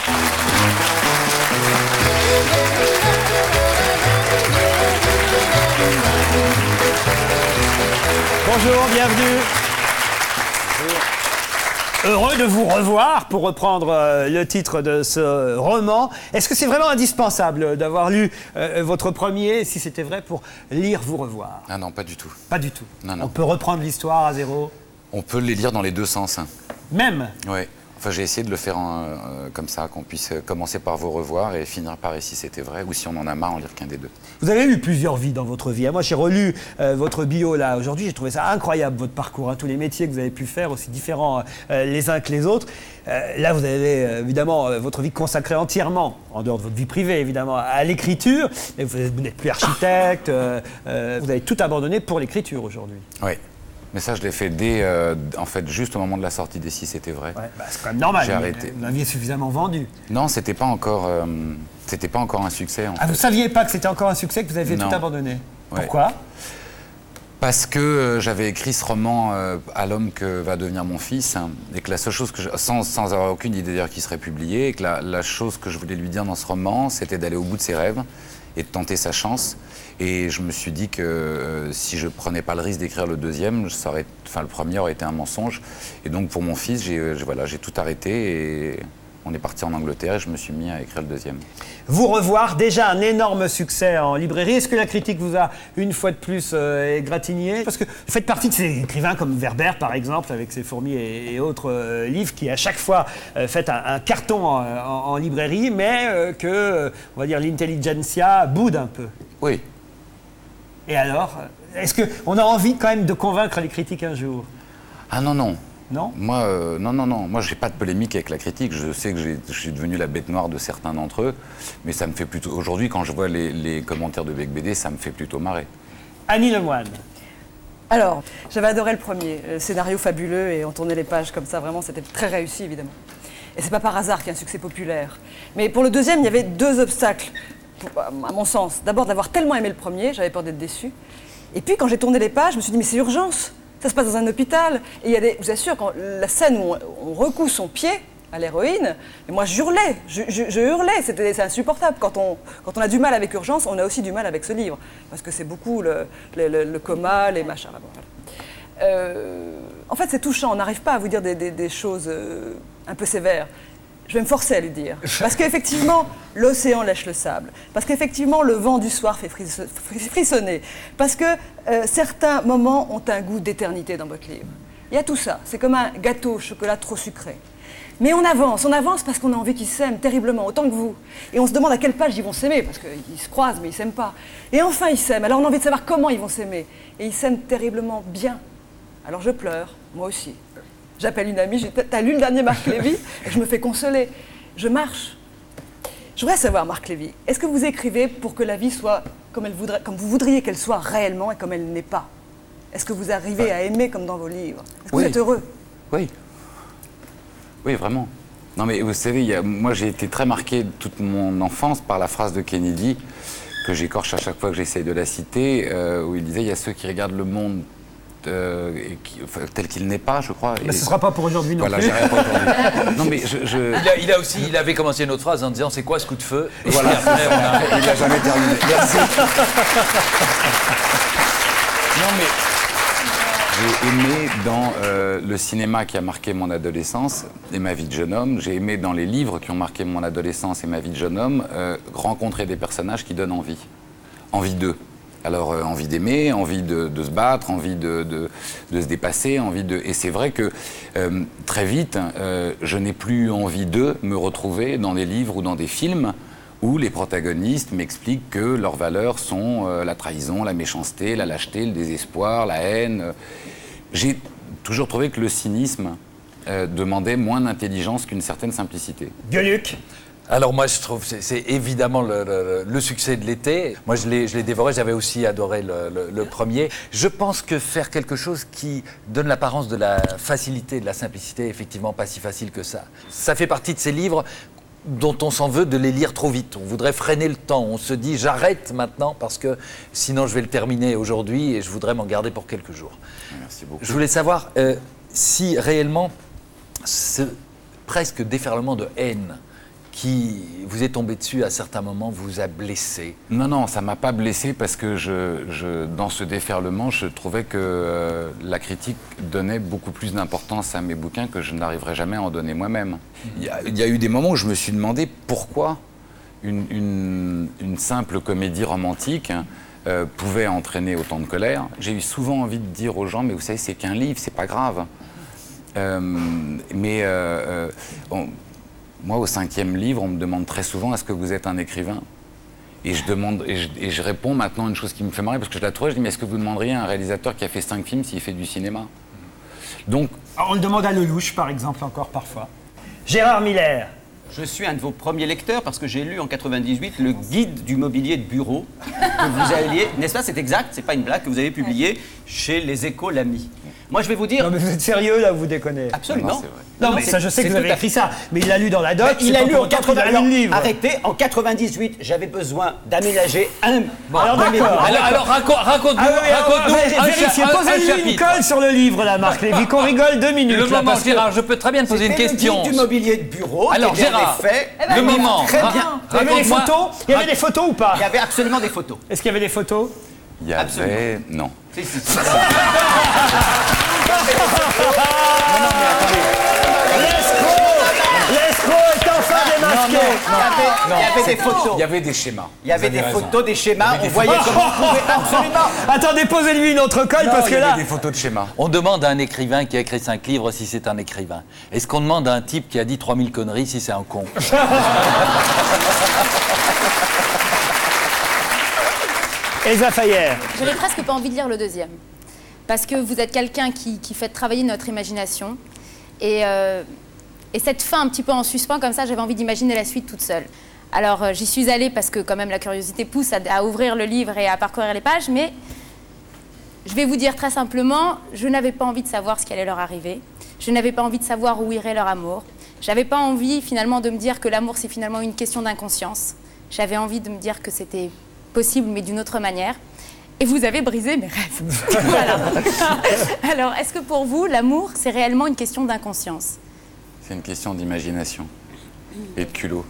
Bonjour, bienvenue. Bonjour. Heureux de vous revoir, pour reprendre euh, le titre de ce roman. Est-ce que c'est vraiment indispensable d'avoir lu euh, votre premier, si c'était vrai, pour lire Vous revoir? Ah non, pas du tout. Pas du tout. Non, non. On peut reprendre l'histoire à zéro? On peut les lire dans les deux sens. Hein. Même? Oui. Enfin, j'ai essayé de le faire en, euh, comme ça, qu'on puisse commencer par Vous revoir et finir par Et si c'était vrai, ou si on en a marre, en lire qu'un des deux. Vous avez eu plusieurs vies dans votre vie. Moi, j'ai relu euh, votre bio là aujourd'hui. J'ai trouvé ça incroyable, votre parcours, hein, tous les métiers que vous avez pu faire, aussi différents euh, les uns que les autres. Euh, là, vous avez euh, évidemment euh, votre vie consacrée entièrement, en dehors de votre vie privée évidemment, à l'écriture. Mais vous, vous n'êtes plus architecte. Euh, euh, vous avez tout abandonné pour l'écriture aujourd'hui. Oui. Mais ça, je l'ai fait dès, euh, en fait, juste au moment de la sortie des Si c'était vrai. Ouais, bah, c'est quand même normal. J'ai vous- arrêté. Vous l'aviez suffisamment vendu. Non, c'était pas encore, euh, c'était pas encore un succès. En Ah, fait. vous saviez pas que c'était encore un succès, que vous aviez Non. tout abandonné? Ouais. Pourquoi? Parce que euh, j'avais écrit ce roman euh, à l'homme que va devenir mon fils, hein, et que la seule chose que je, sans, sans avoir aucune idée d'ailleurs qu'il serait publié, et que la, la chose que je voulais lui dire dans ce roman, c'était d'aller au bout de ses rêves et de tenter sa chance. Et je me suis dit que euh, si je prenais pas le risque d'écrire le deuxième, ça aurait, enfin le premier aurait été un mensonge. Et donc pour mon fils, j'ai euh, voilà, j'ai tout arrêté et on est parti en Angleterre et je me suis mis à écrire le deuxième. Vous revoir, déjà un énorme succès en librairie. Est-ce que la critique vous a une fois de plus euh, égratigné? Parce que vous faites partie de ces écrivains comme Werber, par exemple, avec ses fourmis et, et autres euh, livres, qui à chaque fois euh, fait un, un carton en, en- en librairie, mais euh, que, euh, on va dire, l'intelligentsia boude un peu. Oui. Et alors, euh, est-ce qu'on a envie quand même de convaincre les critiques un jour? Ah non, non. Non? Moi, euh, non, non, non. Moi, j'ai pas de polémique avec la critique. Je sais que j'ai- je suis devenu la bête noire de certains d'entre eux, mais ça me fait plutôt. Aujourd'hui, quand je vois les, les commentaires de Bec B D, ça me fait plutôt marrer. Annie Lemoine. Alors, j'avais adoré le premier, le scénario fabuleux et on tournait les pages comme ça, vraiment, c'était très réussi évidemment. Et c'est pas par hasard qu'il y a un succès populaire. Mais pour le deuxième, il y avait deux obstacles, pour- à mon sens. D'abord, d'avoir tellement aimé le premier, j'avais peur d'être déçue. Et puis, quand j'ai tourné les pages, je me suis dit, mais c'est urgence, ça se passe dans un hôpital. Et il y a des, je vous assure, quand la scène où on, on recoue son pied à l'héroïne, et moi je hurlais, je, je- je hurlais, c'était, c'est insupportable. Quand on, quand on a du mal avec Urgence, on a aussi du mal avec ce livre, parce que c'est beaucoup le, le- le- le coma, les machins. Bon, voilà. Euh, en fait, c'est touchant, on n'arrive pas à vous dire des, des- des choses euh, un peu sévères. Je vais me forcer à lui dire. Parce qu'effectivement, l'océan lèche le sable. Parce qu'effectivement, le vent du soir fait fris- fris- frissonner. Parce que euh, certains moments ont un goût d'éternité dans votre livre. Il y a tout ça. C'est comme un gâteau au chocolat trop sucré. Mais on avance, on avance parce qu'on a envie qu'ils s'aiment terriblement, autant que vous. Et on se demande à quelle page ils vont s'aimer, parce qu'ils se croisent, mais ils s'aiment pas. Et enfin, ils s'aiment. Alors on a envie de savoir comment ils vont s'aimer. Et ils s'aiment terriblement bien. Alors je pleure, moi aussi. J'appelle une amie, je dis, t'as lu le dernier Marc Lévy? Et je me fais consoler. Je marche. Je voudrais savoir, Marc Lévy, est-ce que vous écrivez pour que la vie soit comme, elle voudrait, comme vous voudriez qu'elle soit réellement et comme elle n'est pas? Est-ce que vous arrivez à aimer comme dans vos livres? Est-ce que Oui. vous êtes heureux? Oui. Oui, vraiment. Non, mais vous savez, il y a- moi j'ai été très marqué toute mon enfance par la phrase de Kennedy, que j'écorche à chaque fois que j'essaye de la citer, euh, où il disait, il y a ceux qui regardent le monde euh, et qui- enfin, tel qu'il n'est pas, je crois. Mais Et- ce ne sera pas pour aujourd'hui non Voilà, plus. j'ai rien pas entendu. Non, mais je... je- Il a, il a aussi, il avait commencé une autre phrase en disant c'est quoi ce coup de feu? Et Voilà, puis après, on a- il n'a jamais terminé. Merci. Non, mais j'ai aimé dans euh, le cinéma qui a marqué mon adolescence et ma vie de jeune homme. J'ai aimé dans les livres qui ont marqué mon adolescence et ma vie de jeune homme euh, rencontrer des personnages qui donnent envie. Envie d'eux. Alors, euh, envie d'aimer, envie de, de se battre, envie de, de- de se dépasser, envie de... Et c'est vrai que euh, très vite, euh, je n'ai plus envie d'eux me retrouver dans des livres ou dans des films où les protagonistes m'expliquent que leurs valeurs sont euh, la trahison, la méchanceté, la lâcheté, le désespoir, la haine. J'ai toujours trouvé que le cynisme euh, demandait moins d'intelligence qu'une certaine simplicité. Gueuluc. Alors moi je trouve c'est c'est évidemment le, le- le succès de l'été. Moi je l'ai je l'ai dévoré, j'avais aussi adoré le, le- le premier. Je pense que faire quelque chose qui donne l'apparence de la facilité, de la simplicité, est effectivement pas si facile que ça. Ça fait partie de ces livres dont on s'en veut de les lire trop vite. On voudrait freiner le temps. On se dit j'arrête maintenant parce que sinon je vais le terminer aujourd'hui et je voudrais m'en garder pour quelques jours. Merci beaucoup. Je voulais savoir euh, si réellement ce presque déferlement de haine qui vous est tombé dessus à certains moments vous a blessé. Non, non, ça m'a pas blessé parce que je, je- dans ce déferlement, je trouvais que euh, la critique donnait beaucoup plus d'importance à mes bouquins que je n'arriverais jamais à en donner moi-même. Il y, a- il y a eu des moments où je me suis demandé pourquoi une, une- une simple comédie romantique euh, pouvait entraîner autant de colère. J'ai eu souvent envie de dire aux gens, mais vous savez, c'est qu'un livre, c'est pas grave. Euh, mais euh, euh, on- moi, au cinquième livre, on me demande très souvent, est-ce que vous êtes un écrivain? Et je, demande, et, je, et je réponds maintenant une chose qui me fait marrer, parce que je la trouvais, je dis, mais est-ce que vous demanderiez à un réalisateur qui a fait cinq films s'il fait du cinéma? Donc, On le demande à Lelouch, par exemple, encore parfois. Gérard Miller. Je suis un de vos premiers lecteurs parce que j'ai lu en quatre-vingt-dix-huit le guide du mobilier de bureau que vous alliez, n'est-ce pas, c'est exact, c'est pas une blague, que vous avez publié chez Les Échos l'Ami. Moi, je vais vous dire... Non, mais vous êtes sérieux, là, vous déconnez. Absolument. Non, c'est vrai. Non, Non, mais c'est- ça, je sais que c'est vous avez tout à écrit ça. Mais il l'a lu dans la doc. Il c'est a pas lu pour en autant qu'il quatre-vingts... a lu le livre. Arrêtez, en quatre-vingt-dix-huit, j'avais besoin d'aménager un... Bon, alors d'accord. Alors, alors raconte- raconte-nous Ah oui, alors, raconte-nous vérifiez, un, vérifiez, cha- un- un posez-lui une chapitre. colle sur le livre, là, Marc Lévy, qu'on rigole deux minutes. Le là, moment, parce que- Gérard, je peux très bien te poser une C'était le question. guide du mobilier de bureau. Alors, qui était un Gérard, effet. Eh ben, le moment. Très Ra- bien. Il y avait des raconte-moi- photos Il y avait des photos ou pas Il y avait absolument des photos. Est-ce qu'il y avait des photos Il y avait... Absolument. Non. Si, si. L'escroc est enfin démasqué. Il y avait, il y avait des photos. Il y avait des schémas. Il y avait Vous des avez raison. photos, des schémas. On des voyait photos. comment on pouvait absolument. Attendez, posez-lui une autre colle Non, parce il que y avait là. des photos de schémas. On demande à un écrivain qui a écrit cinq livres si c'est un écrivain. Est-ce qu'on demande à un type qui a dit trois mille conneries si c'est un con? Elsa Fayer. J'avais presque pas envie de lire le deuxième. Parce que vous êtes quelqu'un qui, qui fait travailler notre imagination. Et, euh, et cette fin un petit peu en suspens, comme ça, j'avais envie d'imaginer la suite toute seule. Alors euh, j'y suis allée parce que quand même la curiosité pousse à, à ouvrir le livre et à parcourir les pages. Mais je vais vous dire très simplement, je n'avais pas envie de savoir ce qui allait leur arriver. Je n'avais pas envie de savoir où irait leur amour. J'avais pas envie finalement de me dire que l'amour c'est finalement une question d'inconscience. J'avais envie de me dire que c'était possible mais d'une autre manière. Et vous avez brisé mes rêves. Voilà. Alors, est-ce que pour vous, l'amour, c'est réellement une question d'inconscience? C'est une question d'imagination et de culot.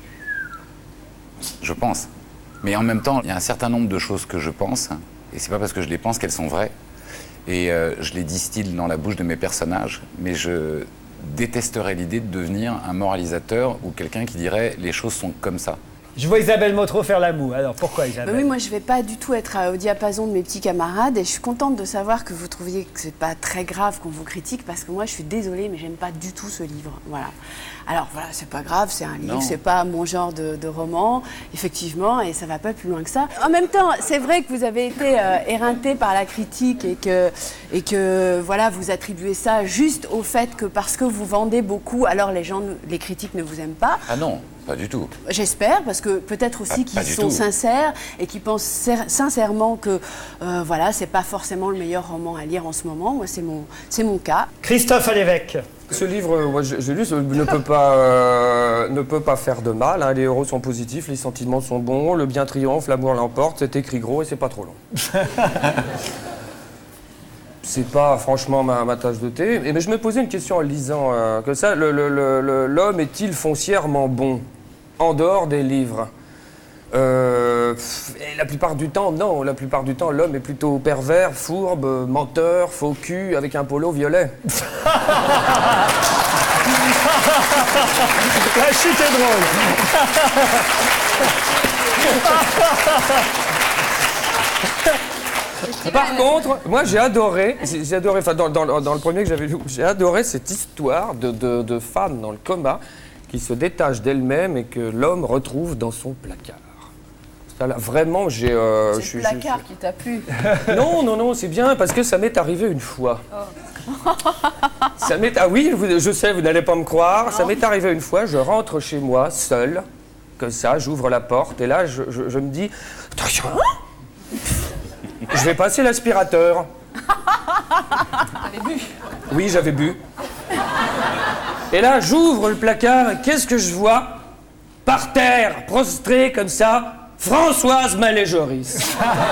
Je pense. Mais en même temps, il y a un certain nombre de choses que je pense, et c'est pas parce que je les pense qu'elles sont vraies. Et euh, je les distille dans la bouche de mes personnages, mais je détesterais l'idée de devenir un moralisateur ou quelqu'un qui dirait les choses sont comme ça. Je vois Isabelle Motro faire la moue. Alors pourquoi Bah Isabelle oui, moi je vais pas du tout être euh, au diapason de mes petits camarades et je suis contente de savoir que vous trouviez que c'est pas très grave qu'on vous critique parce que moi je suis désolée mais j'aime pas du tout ce livre. Voilà. Alors voilà, c'est pas grave, c'est un livre, Non. c'est pas mon genre de, de roman, effectivement, et ça va pas plus loin que ça. En même temps, c'est vrai que vous avez été euh, éreinté par la critique et que, et que voilà, vous attribuez ça juste au fait que parce que vous vendez beaucoup, alors les gens, ne- les critiques ne vous aiment pas. Ah non, pas du tout. J'espère, parce que peut-être aussi Pas- pas qu'ils du sont tout. sincères et qu'ils pensent ser- sincèrement que euh, voilà, c'est pas forcément le meilleur roman à lire en ce moment. Moi, c'est mon, c'est mon cas. Christophe Alévèque. Ce livre, euh, moi, j'ai j'ai lu, ce- ne peut pas, euh, ne peut pas faire de mal. Hein. Les héros sont positifs, les sentiments sont bons, le bien triomphe, l'amour l'emporte. C'est écrit gros et c'est pas trop long. C'est pas franchement ma, ma tasse de thé. Mais je me posais une question en lisant euh, que ça. Le- le- le- le- L'homme est-il foncièrement bon en dehors des livres? Euh, pff, et la plupart du temps, non. La plupart du temps, l'homme est plutôt pervers, fourbe, menteur, faux cul, avec un polo violet. La chute est drôle. Par contre, moi j'ai adoré, j'ai j'ai adoré, enfin dans, dans- dans le premier que j'avais lu, j'ai adoré cette histoire de, de, de femme dans le coma qui se détache d'elle-même et que l'homme retrouve dans son placard. Ça, là, vraiment, j'ai... euh, je C'est suis- le je- placard qui t'a plu. Non, non, non, c'est bien parce que ça m'est arrivé une fois. Ça m'est... Ah oui, vous- je sais, vous n'allez pas me croire. Ça m'est arrivé une fois, je rentre chez moi seul, comme ça, j'ouvre la porte et là, je, je- je me dis... Attention, je vais passer l'aspirateur. T'avais bu. Oui, j'avais bu. Et là, j'ouvre le placard et qu'est-ce que je vois? Par terre, prostrée comme ça, Françoise Maléjoris.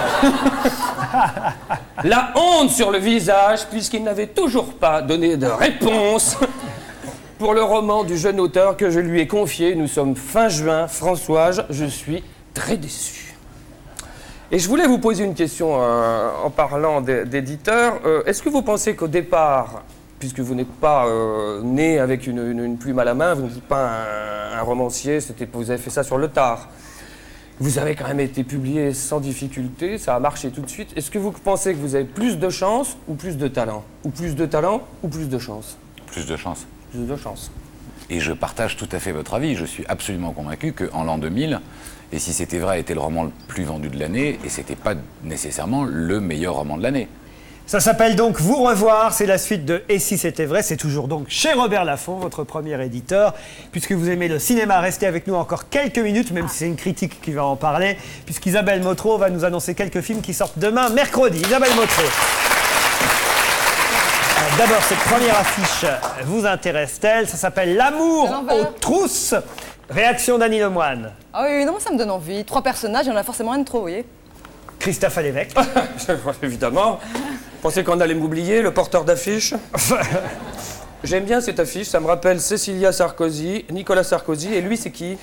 La honte sur le visage, puisqu'il n'avait toujours pas donné de réponse pour le roman du jeune auteur que je lui ai confié. Nous sommes fin juin. Françoise, je suis très déçu. Et je voulais vous poser une question euh, en parlant d'é- d'éditeur. Euh, Est-ce que vous pensez qu'au départ, puisque vous n'êtes pas euh, né avec une, une- une plume à la main, vous n'êtes pas un, un romancier, c'était- vous avez fait ça sur le tard, vous avez quand même été publié sans difficulté, ça a marché tout de suite. Est-ce que vous pensez que vous avez plus de chance ou plus de talent? Ou plus de talent ou plus de chance? Plus de chance. Plus de chance. Et je partage tout à fait votre avis. Je suis absolument convaincu qu'en l'an deux mille, Et si c'était vrai, était le roman le plus vendu de l'année, et c'était pas nécessairement le meilleur roman de l'année. Ça s'appelle donc Vous revoir, c'est la suite de Et si c'était vrai, c'est toujours donc chez Robert Laffont, votre premier éditeur. Puisque vous aimez le cinéma, restez avec nous encore quelques minutes, même si c'est une critique qui va en parler, puisqu'Isabelle Motro va nous annoncer quelques films qui sortent demain, mercredi. Isabelle Motro. D'abord, cette première affiche vous intéresse-t-elle? Ça s'appelle L'amour aux trousses. Réaction d'Annie Lemoine. Ah oui, non, ça me donne envie. Trois personnages, il y en a forcément un de trop, vous voyez. Christophe Alévêque. Évidemment. Vous pensez qu'on allait m'oublier, le porteur d'affiche? J'aime bien cette affiche, ça me rappelle Cécilia Sarkozy, Nicolas Sarkozy, et lui, c'est qui?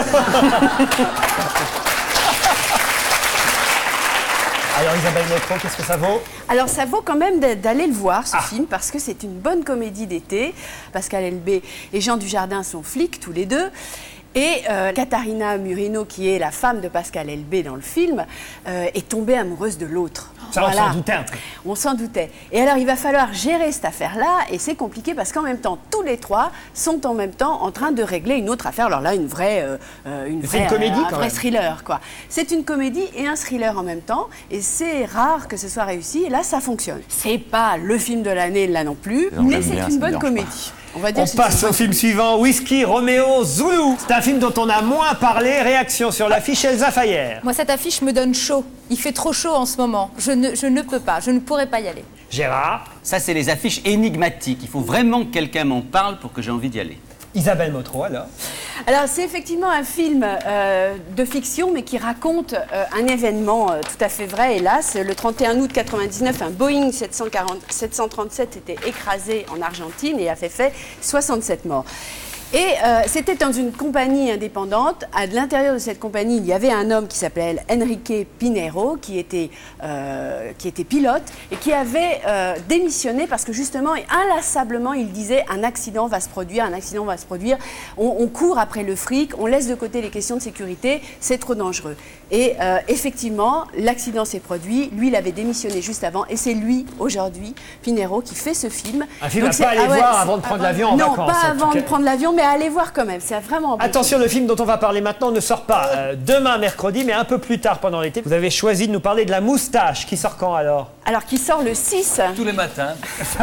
Alors Isabelle Motro, qu'est-ce que ça vaut? Alors ça vaut quand même d'aller le voir, ce ah. film, parce que c'est une bonne comédie d'été. Pascal Elbé et Jean Dujardin sont flics, tous les deux. Et euh, Katharina Murino, qui est la femme de Pascal Elbé dans le film, euh, est tombée amoureuse de l'autre. Ça, voilà. On s'en doutait un peu. On s'en doutait. Et alors, il va falloir gérer cette affaire-là, et c'est compliqué parce qu'en même temps, tous les trois sont en même temps en train de régler une autre affaire. Alors là, une vraie, euh, une vraie, une comédie, euh, un quand vrai même. thriller, quoi. C'est une comédie et un thriller en même temps, et c'est rare que ce soit réussi. Et là, ça fonctionne. C'est pas le film de l'année là non plus, mais c'est une bonne comédie. On, va dire on passe au film suivant, Whisky Roméo Zulu. C'est un film dont on a moins parlé. Réaction sur l'affiche, Elsa Fayer. Moi, cette affiche me donne chaud. Il fait trop chaud en ce moment. Je ne, je ne peux pas, je ne pourrais pas y aller. Gérard. Ça, c'est les affiches énigmatiques. Il faut vraiment que quelqu'un m'en parle pour que j'ai envie d'y aller. Isabelle Motro, alors? Alors, c'est effectivement un film euh, de fiction, mais qui raconte euh, un événement euh, tout à fait vrai, hélas. Le trente et un août quatre-vingt-dix-neuf, un Boeing sept cent quarante, sept cent trente-sept était écrasé en Argentine et a fait fait soixante-sept morts. Et euh, c'était dans une compagnie indépendante. À l'intérieur de cette compagnie, il y avait un homme qui s'appelait Enrique Pinheiro, qui était, euh, qui était pilote et qui avait euh, démissionné parce que justement, inlassablement, il disait un accident va se produire, un accident va se produire. On, on court après le fric, on laisse de côté les questions de sécurité, c'est trop dangereux. Et euh, effectivement, l'accident s'est produit. Lui, il avait démissionné juste avant, et c'est lui aujourd'hui, Pinheiro, qui fait ce film. Un film à pas aller ah ouais, voir avant de prendre l'avion en non, vacances. Non, pas avant de prendre l'avion, mais allez voir quand même, c'est vraiment... Attention, le film dont on va parler maintenant ne sort pas euh, demain mercredi, mais un peu plus tard pendant l'été. Vous avez choisi de nous parler de La Moustache, qui sort quand alors? Alors, qui sort le six. Tous les matins.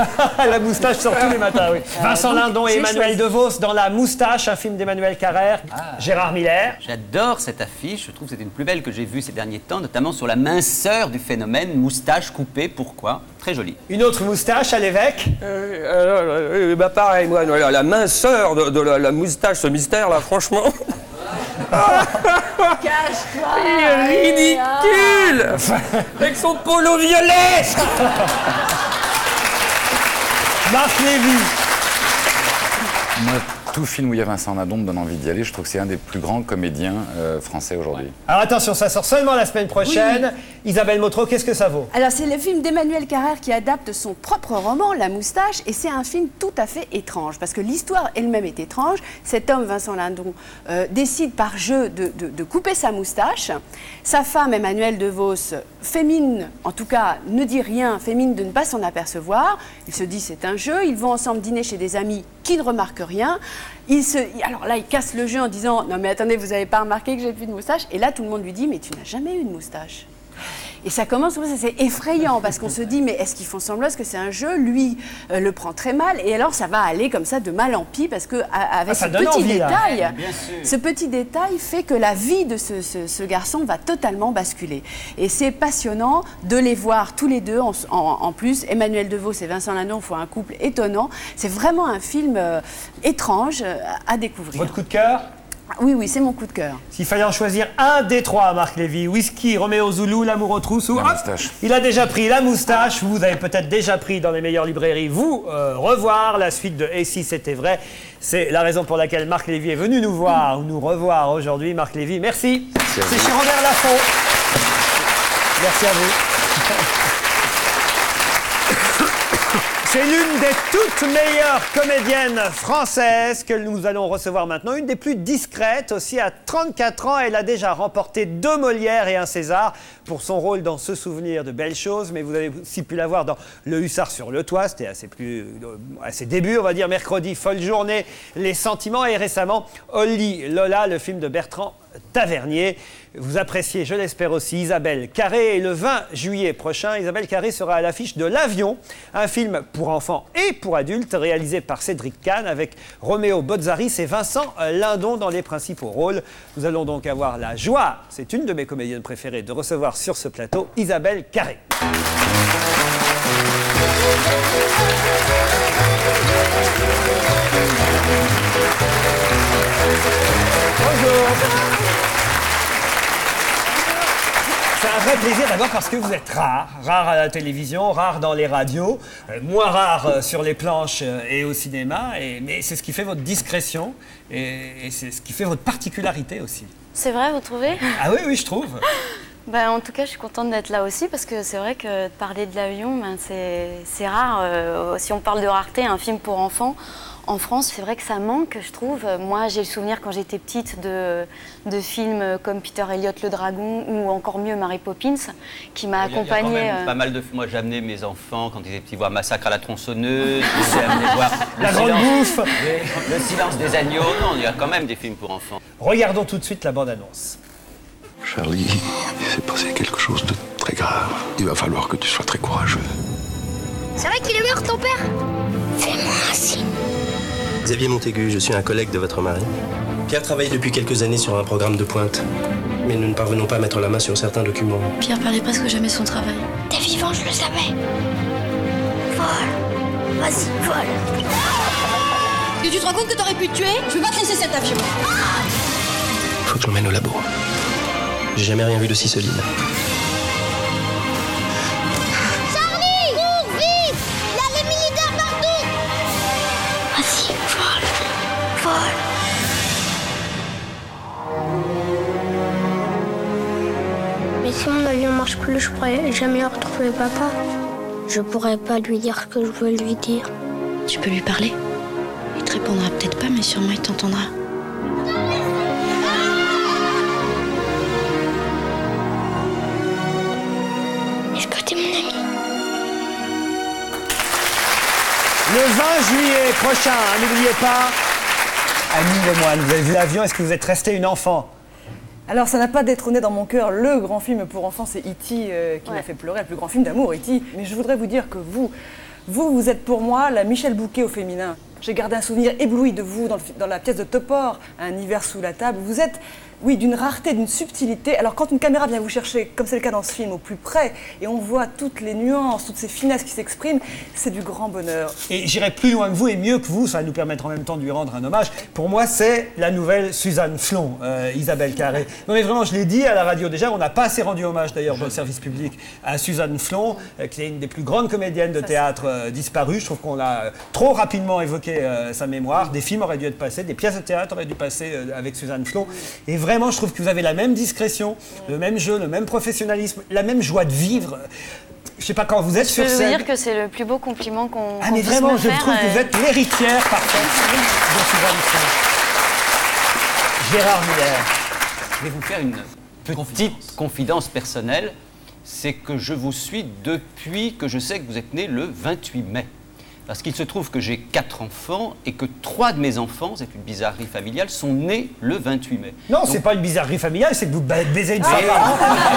La Moustache sort tous les matins, oui. Euh, Vincent donc, Lindon et Emmanuel DeVos dans La Moustache, un film d'Emmanuel Carrère. Ah. Gérard Miller. J'adore cette affiche, je trouve que c'est une plus belle que j'ai vue ces derniers temps, notamment sur la minceur du phénomène, moustache coupée, pourquoi? Très jolie. Une autre moustache à l'évêque? euh, euh, bah pareil, moi, la, la minceur de, de la, la moustache, ce mystère là, franchement. Cache-toi! Il est ridicule! Avec son polo violet! Marc Lévy. Moi, tout film où il y a Vincent Lindon me donne envie d'y aller. Je trouve que c'est un des plus grands comédiens euh, français aujourd'hui. Alors attention, ça sort seulement la semaine prochaine. Oui. Isabelle Motro, qu'est-ce que ça vaut? Alors c'est le film d'Emmanuel Carrère qui adapte son propre roman, La Moustache, et c'est un film tout à fait étrange, parce que l'histoire elle-même est étrange. Cet homme, Vincent Lindon, euh, décide par jeu de, de, de couper sa moustache. Sa femme, Emmanuelle DeVos, fait mine, en tout cas ne dit rien, fait mine de ne pas s'en apercevoir. Il se dit c'est un jeu, ils vont ensemble dîner chez des amis qui ne remarquent rien. Il se, alors là, il casse le jeu en disant « Non mais attendez, vous n'avez pas remarqué que j'ai plus de moustache ?» Et là, tout le monde lui dit « Mais tu n'as jamais eu de moustache ?» Et ça commence, c'est effrayant parce qu'on se dit mais est-ce qu'ils font semblant, est-ce que c'est un jeu? Lui euh, le prend très mal et alors ça va aller comme ça de mal en pis parce que à, avec ah, ce petit envie, détail, ce petit détail fait que la vie de ce, ce, ce garçon va totalement basculer. Et c'est passionnant de les voir tous les deux en, en, en plus. Emmanuel DeVos et Vincent Lindon font un couple étonnant. C'est vraiment un film euh, étrange euh, à découvrir. Votre coup de cœur? Oui, oui, c'est mon coup de cœur. S'il fallait en choisir un des trois, Marc Lévy, Whisky, Roméo Zulu, L'amour aux trousses ou... La moustache. Il a déjà pris La Moustache. Vous avez peut-être déjà pris dans les meilleures librairies. Vous, euh, revoir la suite de Et si c'était vrai. C'est la raison pour laquelle Marc Lévy est venu nous voir ou nous revoir aujourd'hui. Marc Lévy, merci. merci C'est chez Robert Laffont. Merci à vous. C'est l'une des toutes meilleures comédiennes françaises que nous allons recevoir maintenant. Une des plus discrètes aussi. À trente-quatre ans, elle a déjà remporté deux Molières et un César pour son rôle dans Ce souvenir de belles choses. Mais vous avez aussi pu la voir dans Le Hussard sur le toit. C'était à ses, plus, à ses débuts, on va dire. Mercredi, Folle journée, Les sentiments. Et récemment, Holly Lola, le film de Bertrand Tavernier. Vous appréciez, je l'espère aussi, Isabelle Carré. Et le vingt juillet prochain, Isabelle Carré sera à l'affiche de L'Avion, un film pour enfants et pour adultes réalisé par Cédric Kahn avec Roméo Botzaris et Vincent Lindon dans les principaux rôles. Nous allons donc avoir la joie, c'est une de mes comédiennes préférées, de recevoir sur ce plateau Isabelle Carré. Bonjour. C'est un vrai plaisir d'abord parce que vous êtes rare, rare à la télévision, rare dans les radios, euh, moins rare euh, sur les planches euh, et au cinéma, et, mais c'est ce qui fait votre discrétion et, et c'est ce qui fait votre particularité aussi. C'est vrai, vous trouvez? Ah oui, oui, je trouve. Ben, en tout cas, je suis contente d'être là aussi parce que c'est vrai que de parler de l'avion, ben, c'est rare. Euh, si on parle de rareté, un film pour enfants, en France, c'est vrai que ça manque, je trouve. Moi, j'ai le souvenir quand j'étais petite de, de films comme Peter Elliot le Dragon ou encore mieux Mary Poppins, qui m'a accompagnée. Il y a quand même euh... pas mal de films. Moi, j'ai amené mes enfants quand ils étaient petits voir Massacre à la tronçonneuse. J'ai amené voir La Grande Bouffe. Le Silence des agneaux. Non, il y a quand même des films pour enfants. Regardons tout de suite la bande-annonce. Charlie, il s'est passé quelque chose de très grave. Il va falloir que tu sois très courageux. C'est vrai qu'il est mort, ton père? Fais-moi un signe. Xavier Montaigu, je suis un collègue de votre mari. Pierre travaille depuis quelques années sur un programme de pointe. Mais nous ne parvenons pas à mettre la main sur certains documents. Pierre parlait presque jamais de son travail. T'es vivant, je le savais. Vole. Vas-y, vole. Et tu te rends compte que t'aurais pu te tuer? Je vais pas te laisser cet avion. Faut que je l'emmène au labo. J'ai jamais rien vu d'aussi solide. Charlie, cours, vite! Il y a les militaires partout! Vas-y, vole. Vole. Mais si mon avion marche plus, je pourrais jamais retrouver papa. Je pourrais pas lui dire ce que je veux lui dire. Tu peux lui parler? Il te répondra peut-être pas, mais sûrement il t'entendra. Est-ce que t'es mon ami? Le vingt juillet prochain, hein, n'oubliez pas, Annie Lemoine, vous avez vu L'Avion, est-ce que vous êtes resté une enfant? Alors, ça n'a pas détrôné dans mon cœur le grand film pour enfants, c'est E T euh, qui Ouais. m'a fait pleurer, le plus grand film d'amour, E T Mais je voudrais vous dire que vous, vous, vous êtes pour moi la Michel Bouquet au féminin. J'ai gardé un souvenir ébloui de vous dans, le, dans la pièce de Topor, Un hiver sous la table. Vous êtes, oui, d'une rareté, d'une subtilité. Alors, quand une caméra vient vous chercher, comme c'est le cas dans ce film, au plus près, et on voit toutes les nuances, toutes ces finesses qui s'expriment, c'est du grand bonheur. Et j'irai plus loin que vous et mieux que vous, ça va nous permettre en même temps de lui rendre un hommage. Pour moi, c'est la nouvelle Suzanne Flon, euh, Isabelle Carré. Non mais vraiment, je l'ai dit à la radio déjà, on n'a pas assez rendu hommage d'ailleurs dans le service public à Suzanne Flon, euh, qui est une des plus grandes comédiennes de théâtre euh, disparues. Je trouve qu'on a euh, trop rapidement évoqué euh, sa mémoire. Des films auraient dû être passés, des pièces de théâtre auraient dû passer euh, avec Suzanne Flon. Et vraiment, je trouve que vous avez la même discrétion, le même jeu, le même professionnalisme, la même joie de vivre. Je sais pas quand vous êtes Je sur peux vous scène. dire que c'est le plus beau compliment qu'on Ah qu'on mais puisse vraiment, me je faire, trouve que euh, vous êtes l'héritière parfaite de Suzanne Flon. Gérard Miller. Je vais vous faire une petite confidence personnelle. C'est que je vous suis depuis que je sais que vous êtes né le vingt-huit mai. Parce qu'il se trouve que j'ai quatre enfants et que trois de mes enfants, c'est une bizarrerie familiale, sont nés le vingt-huit mai. Non, Donc- c'est pas une bizarrerie familiale, c'est que vous ba- baisez une Ah. femme par an.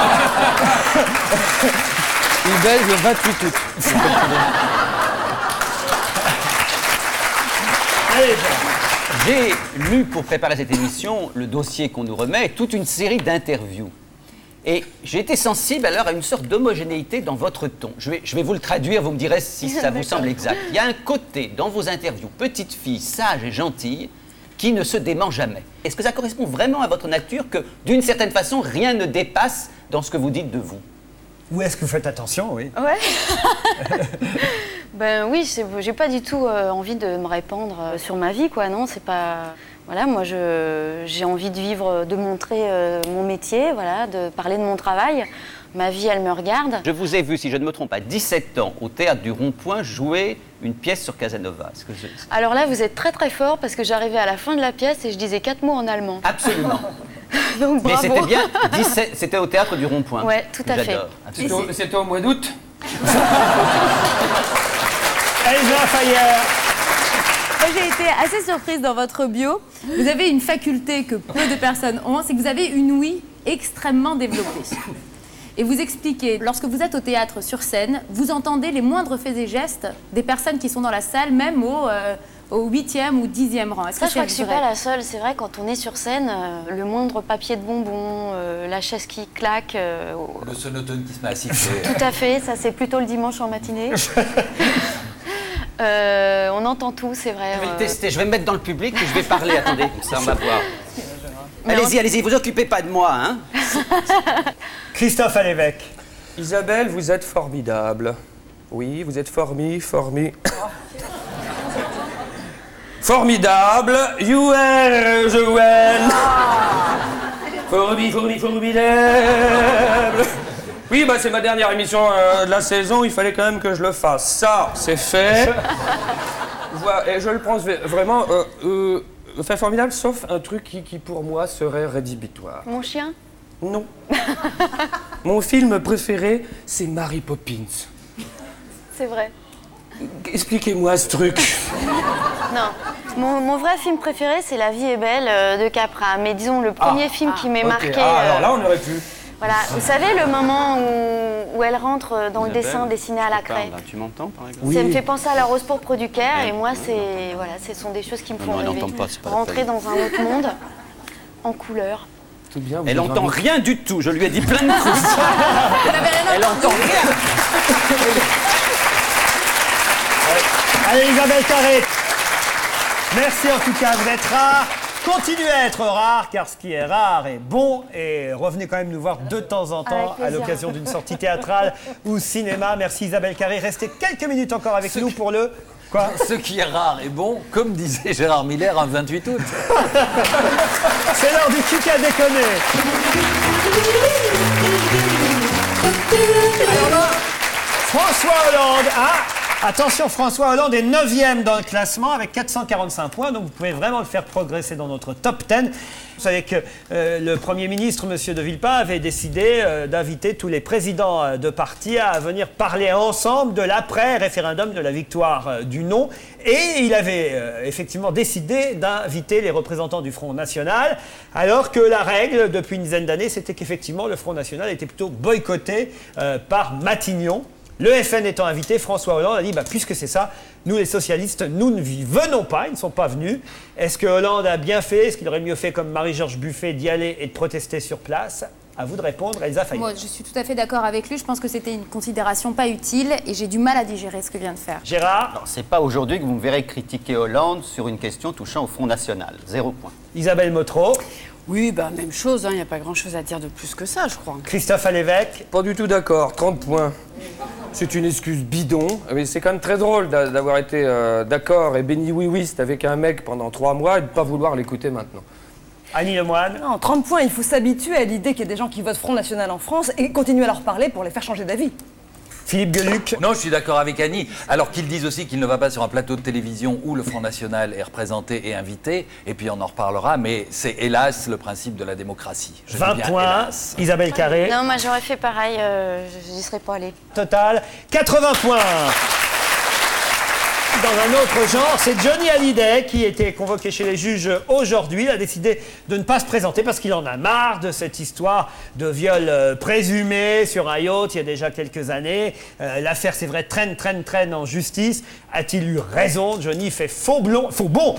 Il baise le vingt-huit août. Allez, J'ai lu pour préparer cette émission le dossier qu'on nous remet, toute une série d'interviews. Et j'ai été sensible alors à une sorte d'homogénéité dans votre ton. Je vais, je vais vous le traduire, vous me direz si ça vous D'accord. semble exact. Il y a un côté dans vos interviews, petite fille sage et gentille, qui ne se dément jamais. Est-ce que ça correspond vraiment à votre nature que, d'une certaine façon, rien ne dépasse dans ce que vous dites de vous? Où est-ce que vous faites attention, oui? Ouais. Ben oui, c'est- j'ai pas du tout euh, envie de me répandre euh, sur ma vie, quoi. Non, c'est pas. Voilà, moi, je- j'ai envie de vivre, de montrer euh, mon métier, voilà, de parler de mon travail. Ma vie, elle me regarde. Je vous ai vu, si je ne me trompe, à dix-sept ans, au théâtre du Rond-Point, jouer une pièce sur Casanova. Est-ce que je- Alors là, vous êtes très très fort parce que j'arrivais à la fin de la pièce et je disais quatre mots en allemand. Absolument. Donc Mais bravo. c'était bien, dix-sept c'était au théâtre du Rond-Point. Ouais, tout à fait. J'adore. C'était au- C'était au mois d'août. Elsa Fayer. J'ai été assez surprise dans votre bio. Vous avez une faculté que peu de personnes ont, c'est que vous avez une ouïe extrêmement développée. Et vous expliquez, lorsque vous êtes au théâtre sur scène, vous entendez les moindres faits et gestes des personnes qui sont dans la salle, même au, euh, au huitième ou dixième rang. Ça, je crois que je suis pas la seule. C'est vrai, quand on est sur scène, euh, le moindre papier de bonbon, euh, la chaise qui claque... Euh, le sonotone qui se met à siffler. Tout à fait, ça c'est plutôt le dimanche en matinée. euh, on entend tout, c'est vrai. Je vais le euh... tester, je vais me mettre dans le public et je vais parler, attendez, comme ça on va voir. Allez-y, allez-y, vous occupez pas de moi, hein. Christophe Alévèque. Isabelle, vous êtes formidable. Oui, vous êtes formi, formi... Formidable, you are the one. Formi, formi, formidable. Oui, bah c'est ma dernière émission euh, de la saison, il fallait quand même que je le fasse. Ça, c'est fait. Voilà, et je le pense vraiment... Euh, euh, Enfin, formidable, sauf un truc qui, qui, pour moi, serait rédhibitoire. Mon chien? Non. Mon film préféré, c'est Mary Poppins. C'est vrai. Expliquez-moi ce truc. Non. Mon, mon vrai film préféré, c'est La vie est belle euh, de Capra. Mais disons, le premier ah, film ah, qui m'est okay. marqué... Ah, alors euh, là, on aurait pu. Voilà. Vous savez, le moment où, où elle rentre dans le dessin dessiné à la craie. Là, tu m'entends, par exemple? Oui. Ça me fait penser à la Rose pourpre du Caire, et moi, c'est voilà, ce sont des choses qui me font non, elle rêver. n'entend pas, c'est pas la Rentrer peine. dans un autre monde, en couleur. Tout bien, elle n'entend rien du tout, je lui ai dit plein de trucs. Elle n'entend rien. Allez, Isabelle Carré. Merci en tout cas, vous êtes rare. Continuez à être rare, car ce qui est rare est bon. Et revenez quand même nous voir de temps en temps à l'occasion d'une sortie théâtrale ou cinéma. Merci Isabelle Carré. Restez quelques minutes encore avec ce nous pour le... Quoi? Ce qui est rare est bon, comme disait Gérard Miller un vingt-huit août. C'est l'heure du kick à déconner. Alors là, François Hollande, ah, attention, François Hollande est neuvième dans le classement avec quatre cent quarante-cinq points, donc vous pouvez vraiment le faire progresser dans notre top dix. Vous savez que euh, le Premier ministre, M. de Villepin, avait décidé euh, d'inviter tous les présidents euh, de partis à venir parler ensemble de l'après-référendum de la victoire euh, du non. Et il avait euh, effectivement décidé d'inviter les représentants du Front National, alors que la règle, depuis une dizaine d'années, c'était qu'effectivement le Front National était plutôt boycotté euh, par Matignon. Le F N étant invité, François Hollande a dit bah, « Puisque c'est ça, nous les socialistes, nous ne venons pas, ils ne sont pas venus. » Est-ce que Hollande a bien fait? Est-ce qu'il aurait mieux fait comme Marie-Georges Buffet d'y aller et de protester sur place? À vous de répondre, Elsa Faye. Moi, je suis tout à fait d'accord avec lui. Je pense que c'était une considération pas utile et j'ai du mal à digérer ce que vient de faire. Gérard? C'est pas aujourd'hui que vous me verrez critiquer Hollande sur une question touchant au Front National. Zéro point. Isabelle Motro? Oui, bah même chose, il hein, n'y a pas grand-chose à dire de plus que ça, je crois. Christophe Alévèque? Pas du tout d'accord, trente points. C'est une excuse bidon, mais c'est quand même très drôle d'avoir été euh, d'accord et béni oui-ouiste avec un mec pendant trois mois et de ne pas vouloir l'écouter maintenant. Annie Lemoine? Non, trente points, il faut s'habituer à l'idée qu'il y a des gens qui votent Front National en France et continuer à leur parler pour les faire changer d'avis. Philippe Gueluc? Non, je suis d'accord avec Annie. Alors qu'ils disent aussi qu'il ne va pas sur un plateau de télévision où le Front National est représenté et invité, et puis on en reparlera, mais c'est hélas le principe de la démocratie. Je vingt bien, points, hélas. Isabelle Carré? Non, moi j'aurais fait pareil, euh, je n'y serais pas allée. Total, quatre-vingts points. Dans un autre genre, c'est Johnny Hallyday qui était convoqué chez les juges aujourd'hui. Il a décidé de ne pas se présenter parce qu'il en a marre de cette histoire de viol euh, présumé sur un yacht il y a déjà quelques années. Euh, L'affaire, c'est vrai, traîne, traîne, traîne en justice. A-t-il eu raison? Johnny fait faux blond, faux bon.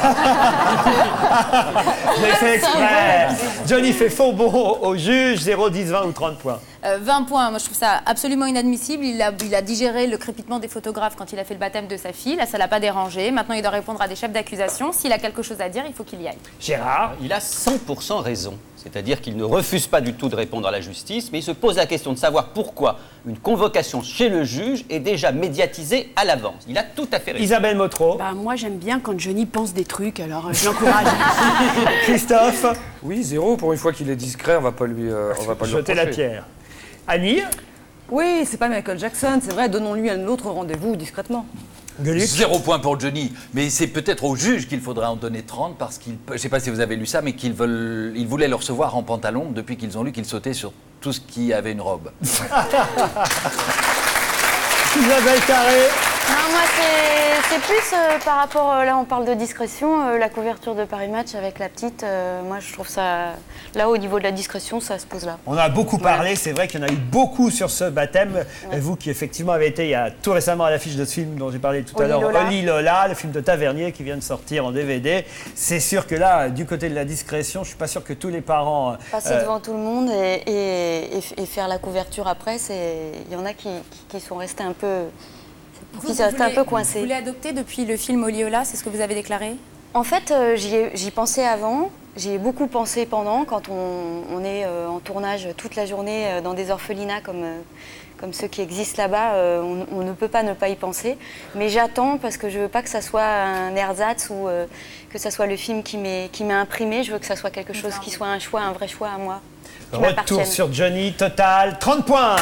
Je l'ai fait exprès. Johnny fait faux bon au juge, zéro, dix, vingt ou trente points. Euh, vingt points, moi je trouve ça absolument inadmissible. Il a, il a digéré le crépitement des photographes quand il a fait le baptême de sa fille. Là, ça l'a pas dérangé. Maintenant, il doit répondre à des chefs d'accusation. S'il a quelque chose à dire, il faut qu'il y aille. Gérard? Il a cent pour cent raison. C'est-à-dire qu'il ne refuse pas du tout de répondre à la justice, mais il se pose la question de savoir pourquoi une convocation chez le juge est déjà médiatisée à l'avance. Il a tout à fait raison. Isabelle Motro? Bah, moi, j'aime bien quand Johnny pense des trucs, alors euh, je l'encourage. Christophe? Oui, zéro. Pour une fois qu'il est discret, on va pas lui, euh, on va pas lui jeter la reprocher. pierre. Annie? Oui, c'est pas Michael Jackson, c'est vrai, donnons-lui un autre rendez-vous discrètement. Gueluc? Zéro point pour Johnny, mais c'est peut-être au juge qu'il faudrait en donner trente parce qu'il, je ne sais pas si vous avez lu ça, mais qu'ils veulent, ils voulaient le recevoir en pantalon depuis qu'ils ont lu qu'il sautait sur tout ce qui avait une robe. Isabelle Carré? Non, moi, c'est- c'est plus euh, par rapport, euh, là, on parle de discrétion, euh, la couverture de Paris Match avec la petite, euh, moi, je trouve ça, là, au niveau de la discrétion, ça se pose là. On a beaucoup Voilà. parlé, c'est vrai qu'il y en a eu beaucoup sur ce baptême. Et vous qui effectivement avez été il y a tout récemment à l'affiche de ce film dont j'ai parlé tout à Oli l'heure, Lola. Oli Lola, le film de Tavernier qui vient de sortir en D V D. C'est sûr que là, du côté de la discrétion, je suis pas sûr que tous les parents... Passer euh, devant tout le monde et, et- et- et faire la couverture après, c'est, il y en a qui, qui- qui sont restés un peu, Vous, qui vous sont restés un voulez- peu Vous coincés. voulez adopter depuis le film Oliola, c'est ce que vous avez déclaré? En fait, euh, j'y ai- j'y pensais avant, j'y ai beaucoup pensé pendant, quand on, on est euh, en tournage toute la journée euh, dans des orphelinats comme, euh, comme ceux qui existent là-bas, euh, on, on ne peut pas ne pas y penser. Mais j'attends parce que je veux pas que ça soit un ersatz ou euh, que ça soit le film qui m'est qui m'est imprimé. Je veux que ça soit quelque chose qui soit un choix, un vrai choix à moi. Qui Retour m'appartienne. sur Johnny, total, trente points.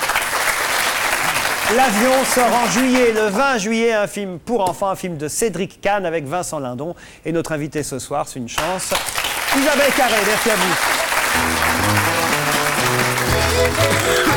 L'avion sort en juillet, le vingt juillet, un film pour enfants, un film de Cédric Kahn avec Vincent Lindon. Et notre invité ce soir, c'est une chance, Isabelle Carré. Merci à vous.